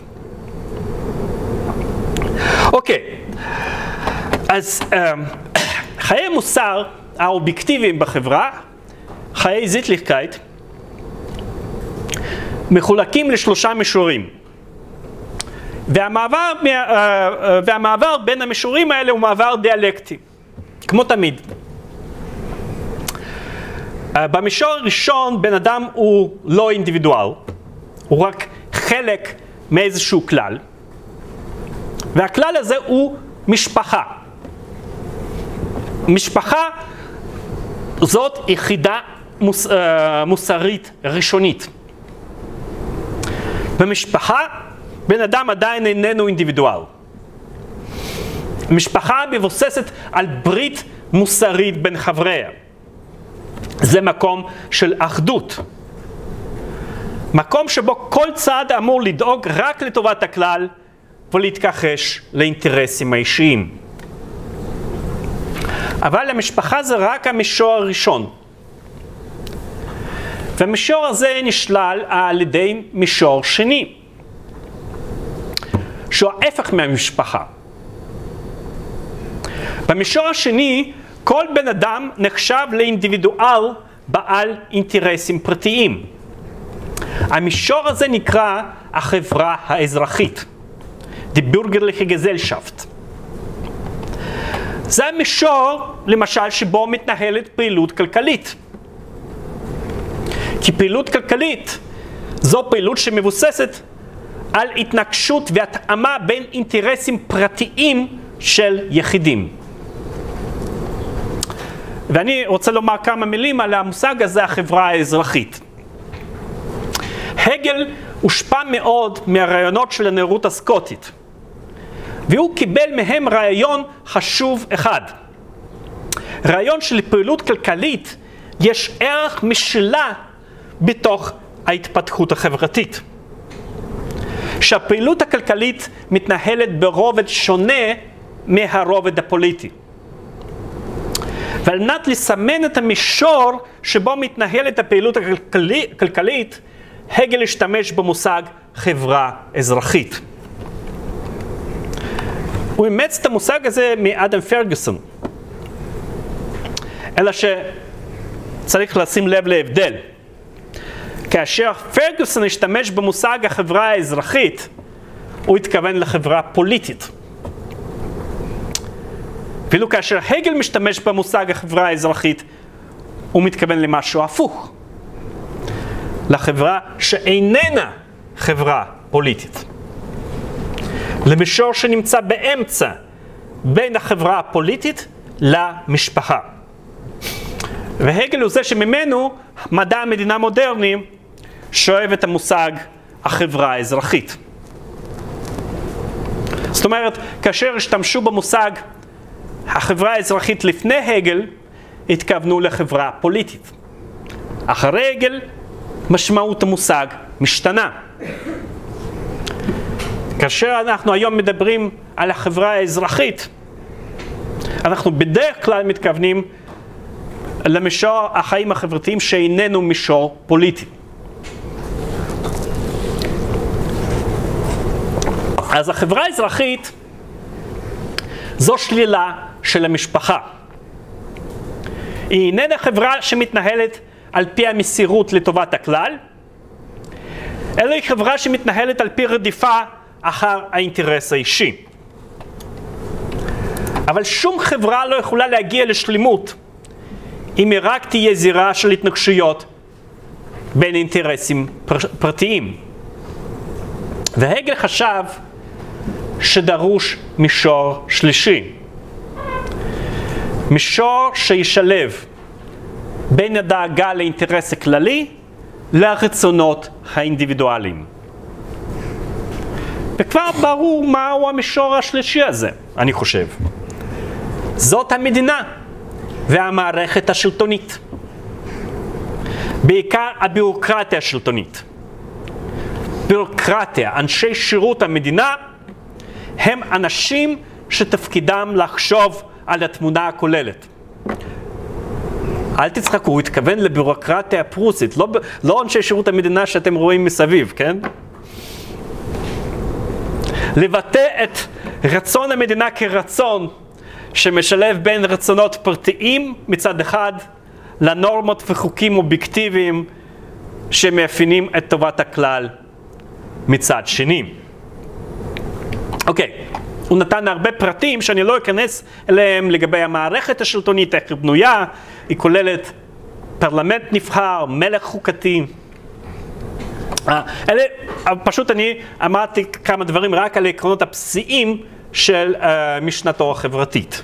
אוקיי, אז חיי מוסר האובייקטיביים בחברה, חיי זיטליכקייט, מחולקים לשלושה מישורים. והמעבר, והמעבר בין המישורים האלה הוא מעבר דיאלקטי, כמו תמיד. במישור הראשון, בן אדם הוא לא אינדיבידואל, הוא רק חלק מאיזשהו כלל, והכלל הזה הוא משפחה. משפחה זאת יחידה מוס, אה, מוסרית ראשונית. במשפחה בן אדם עדיין איננו אינדיבידואל. משפחה מבוססת על ברית מוסרית בין חבריה. זה מקום של אחדות. מקום שבו כל צד אמור לדאוג רק לטובת הכלל ולהתכחש לאינטרסים האישיים. אבל המשפחה זה רק המישור הראשון. והמישור הזה נשלל על ידי מישור שני, שהוא ההפך מהמשפחה. במישור השני, כל בן אדם נחשב לאינדיבידואל בעל אינטרסים פרטיים. המישור הזה נקרא החברה האזרחית, Die Bürgerliche Gesellschaft. זה המישור, למשל, שבו מתנהלת פעילות כלכלית. כי פעילות כלכלית זו פעילות שמבוססת על התנגשות והתאמה בין אינטרסים פרטיים של יחידים. ואני רוצה לומר כמה מילים על המושג הזה, החברה האזרחית. הגל הושפע מאוד מהרעיונות של הנאורות הסקוטית, והוא קיבל מהם רעיון חשוב אחד. רעיון של פעילות כלכלית יש ערך משלה בתוך ההתפתחות החברתית. שהפעילות הכלכלית מתנהלת ברובד שונה מהרובד הפוליטי. ועל מנת לסמן את המישור שבו מתנהלת הפעילות הכלכלית, הגל השתמש במושג חברה אזרחית. הוא אימץ את המושג הזה מאדם פרגוסון. אלא שצריך לשים לב להבדל. כאשר פרגוסון השתמש במושג החברה האזרחית, הוא התכוון לחברה פוליטית. ואילו כאשר הגל משתמש במושג החברה האזרחית, הוא מתכוון למשהו הפוך. לחברה שאיננה חברה פוליטית. למישור שנמצא באמצע בין החברה הפוליטית למשפחה. והגל הוא זה שממנו מדע המדינה המודרני שואב את המושג החברה האזרחית. זאת אומרת, כאשר השתמשו במושג החברה האזרחית לפני הגל, התכוונו לחברה פוליטית. אחרי הגל, משמעות המושג משתנה. כאשר אנחנו היום מדברים על החברה האזרחית, אנחנו בדרך כלל מתכוונים למישור החיים החברתיים שאיננו מישור פוליטי. אז החברה האזרחית זו שלילה של המשפחה. היא איננה חברה שמתנהלת על פי המסירות לטובת הכלל, אלא היא חברה שמתנהלת על פי רדיפה אחר האינטרס האישי. אבל שום חברה לא יכולה להגיע לשלמות אם היא רק תהיה זירה של התנגשויות בין אינטרסים פרטיים. והגל חשב שדרוש מישור שלישי. מישור שישלב בין הדאגה לאינטרס הכללי לרצונות האינדיבידואליים. וכבר ברור מהו המישור השלישי הזה, אני חושב. זאת המדינה והמערכת השלטונית. בעיקר הביורוקרטיה השלטונית. ביורוקרטיה, אנשי שירות המדינה, הם אנשים שתפקידם לחשוב על התמונה הכוללת. אל תצחקו, הוא התכוון לביורוקרטיה הפרוסית, לא, לא אנשי שירות המדינה שאתם רואים מסביב, כן? לבטא את רצון המדינה כרצון שמשלב בין רצונות פרטיים מצד אחד לנורמות וחוקים אובייקטיביים שמאפיינים את טובת הכלל מצד שני. אוקיי, הוא נתן הרבה פרטים שאני לא אכנס אליהם לגבי המערכת השלטונית, איך היא בנויה. היא כוללת פרלמנט נבחר, מלך חוקתי, אלה, פשוט אני אמרתי כמה דברים רק על העקרונות הבסיסיים של uh, משנתו החברתית.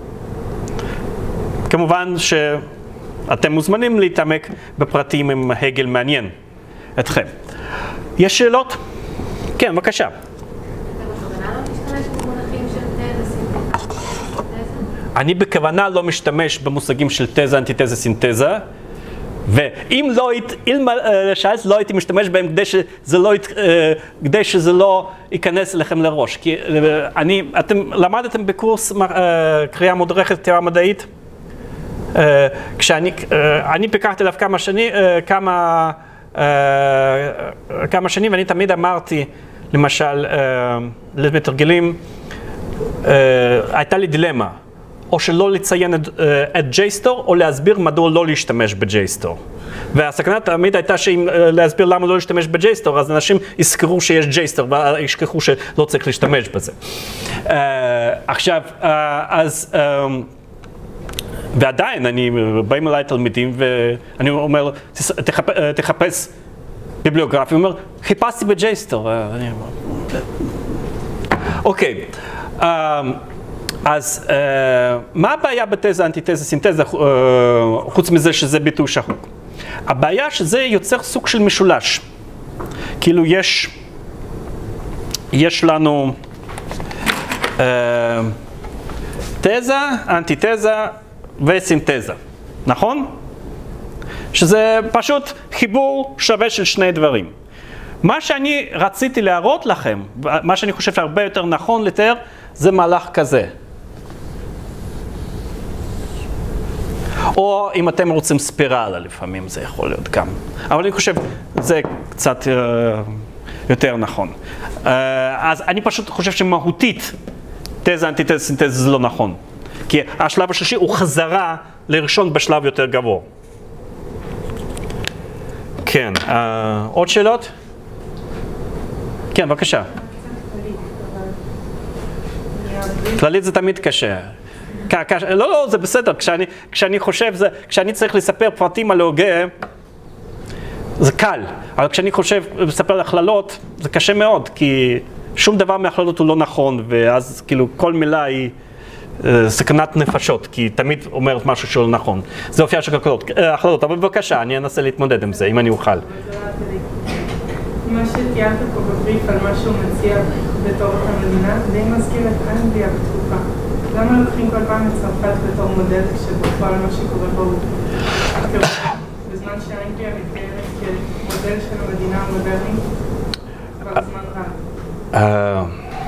כמובן שאתם מוזמנים להתעמק בפרטים אם הגל מעניין אתכם. יש שאלות? כן, בבקשה. אני בכוונה לא משתמש במושגים של תזה, אנטיתזה, סינתזה, ואם לא, אם שאלת, לא הייתי משתמש בהם כדי שזה לא, כדי שזה לא ייכנס לכם לראש. כי אני, אתם למדתם בקורס קריאה מודרכת, תיאוריה מדעית? כשאני, אני פיקחתי עליו כמה שנים, כמה, כמה שנים, ואני תמיד אמרתי, למשל, למתרגלים, הייתה לי דילמה. או שלא לציין את, את ג'יי-סטור, או להסביר מדוע לא להשתמש ב-ג'יי-סטור. והסכנה תמיד הייתה שאם להסביר למה לא להשתמש ב-ג'יי-סטור, אז אנשים יזכרו שיש ג'יי-סטור, וישכחו שלא צריך להשתמש בזה. Uh, עכשיו, uh, אז, um, ועדיין, אני, באים אליי תלמידים, ואני אומר, תחפ, תחפש ביבליוגרפיה, הוא אומר, חיפשתי ב-ג'יי-סטור. אוקיי. Okay. Um, אז uh, מה הבעיה בתזה, אנטיתזה, סינתזה, uh, חוץ מזה שזה ביטוי שחוק? הבעיה שזה יוצר סוג של משולש. כאילו יש, יש לנו uh, תזה, אנטיתזה וסינתזה, נכון? שזה פשוט חיבור שווה של שני דברים. מה שאני רציתי להראות לכם, מה שאני חושב שהרבה יותר נכון לתאר, זה מהלך כזה. או אם אתם רוצים ספירלה, לפעמים זה יכול להיות גם. אבל אני חושב, זה קצת uh, יותר נכון. Uh, אז אני פשוט חושב שמהותית, תזה, אנטיתזה, סינתזה זה לא נכון. כי השלב השלישי הוא חזרה לראשון בשלב יותר גבוה. כן, uh, עוד שאלות? כן, בבקשה. כללית זה תמיד קשה. לא, לא, זה בסדר. כשאני, כשאני חושב, זה, כשאני צריך לספר פרטים על הוגה, זה קל. אבל כשאני חושב לספר הכללות, זה קשה מאוד, כי שום דבר מהכללות הוא לא נכון, ואז כאילו כל מילה היא אה, סכנת נפשות, כי תמיד אומרת משהו שהוא לא נכון. זה אופייה של הכללות, אבל בבקשה, אני אנסה להתמודד עם זה, אם אני אוכל. מה שתיארת פה בבריף על מה שהוא מציע בתור המדינה, די מזכיר את אנגליה בתקופה. למה לוקחים כל פעם את צרפת בתור מודל כשבפועל מה שקורה בו הוא בזמן שאנגליה מתגיירת כמודל של המדינה המודרנית כבר זמן רב?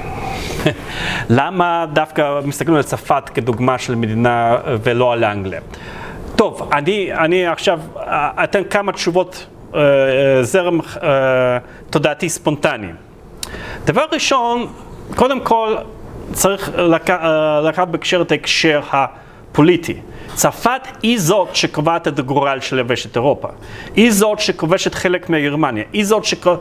למה דווקא מסתכלים על צרפת כדוגמה של מדינה ולא על אנגליה? טוב, אני, אני עכשיו אתן כמה תשובות זרם תודעתי ספונטני. דבר ראשון, קודם כל צריך לקחת בהקשר את ההקשר הפוליטי. צרפת היא זאת שקובעת את הגורל של יבשת אירופה. היא זאת שכובשת חלק מגרמניה. היא זאת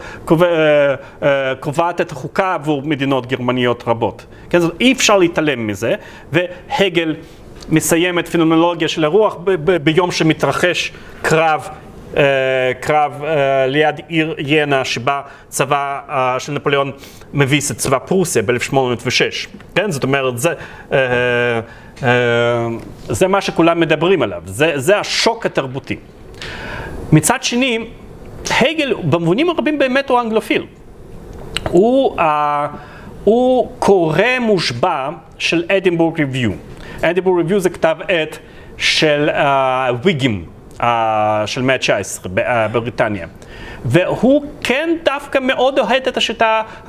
שקובעת את החוקה עבור מדינות גרמניות רבות. כן, זאת, אי אפשר להתעלם מזה, והגל מסיים את פנומנולוגיה של הרוח ב- ב- ביום שמתרחש קרב Uh, קרב uh, ליד עיר ינה שבה צבא uh, של נפוליאון מביס את צבא פרוסיה ב-אלף שמונה מאות ושש. כן? זאת אומרת, זה, uh, uh, זה מה שכולם מדברים עליו, זה, זה השוק התרבותי. מצד שני, הגל במובנים הרבים באמת הוא אנגלופיל. הוא, uh, הוא קורא מושבע של אדינבורג ריוויו. אדינבורג ריוויו זה כתב עת של ויגים. Uh, Uh, של מאה ה-תשע עשרה בבריטניה. והוא כן דווקא מאוד אוהד את השיטה, uh, uh,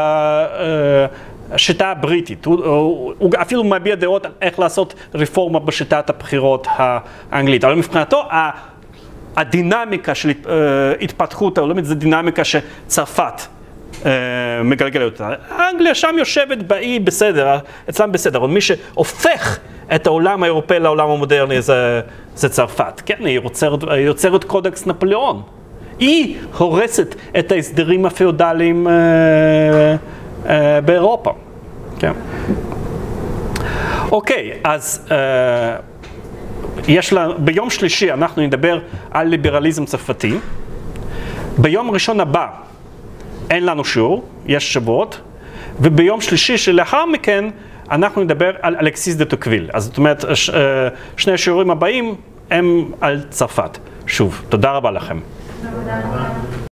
השיטה הבריטית. הוא, הוא, הוא אפילו מביע דעות על איך לעשות רפורמה בשיטת הבחירות האנגלית. אבל מבחינתו, הדינמיקה של uh, התפתחות העולמית זה דינמיקה שצרפת uh, מגלגלת אותה. אנגליה שם יושבת באי בסדר, אצלם בסדר. אבל מי שהופך את העולם האירופאי לעולם המודרני זה, זה צרפת. כן, היא יוצרת, היא יוצרת קודקס נפוליאון. היא הורסת את ההסדרים הפיאודליים אה, אה, באירופה. כן. אוקיי, אז אה, יש לה, ביום שלישי אנחנו נדבר על ליברליזם צרפתי, ביום ראשון הבא אין לנו שיעור, יש שבועות, וביום שלישי שלאחר מכן אנחנו נדבר על אלכסיס דה טוקוויל. אז זאת אומרת, שני השיעורים הבאים הם על צרפת. שוב, תודה רבה לכם. תודה רבה.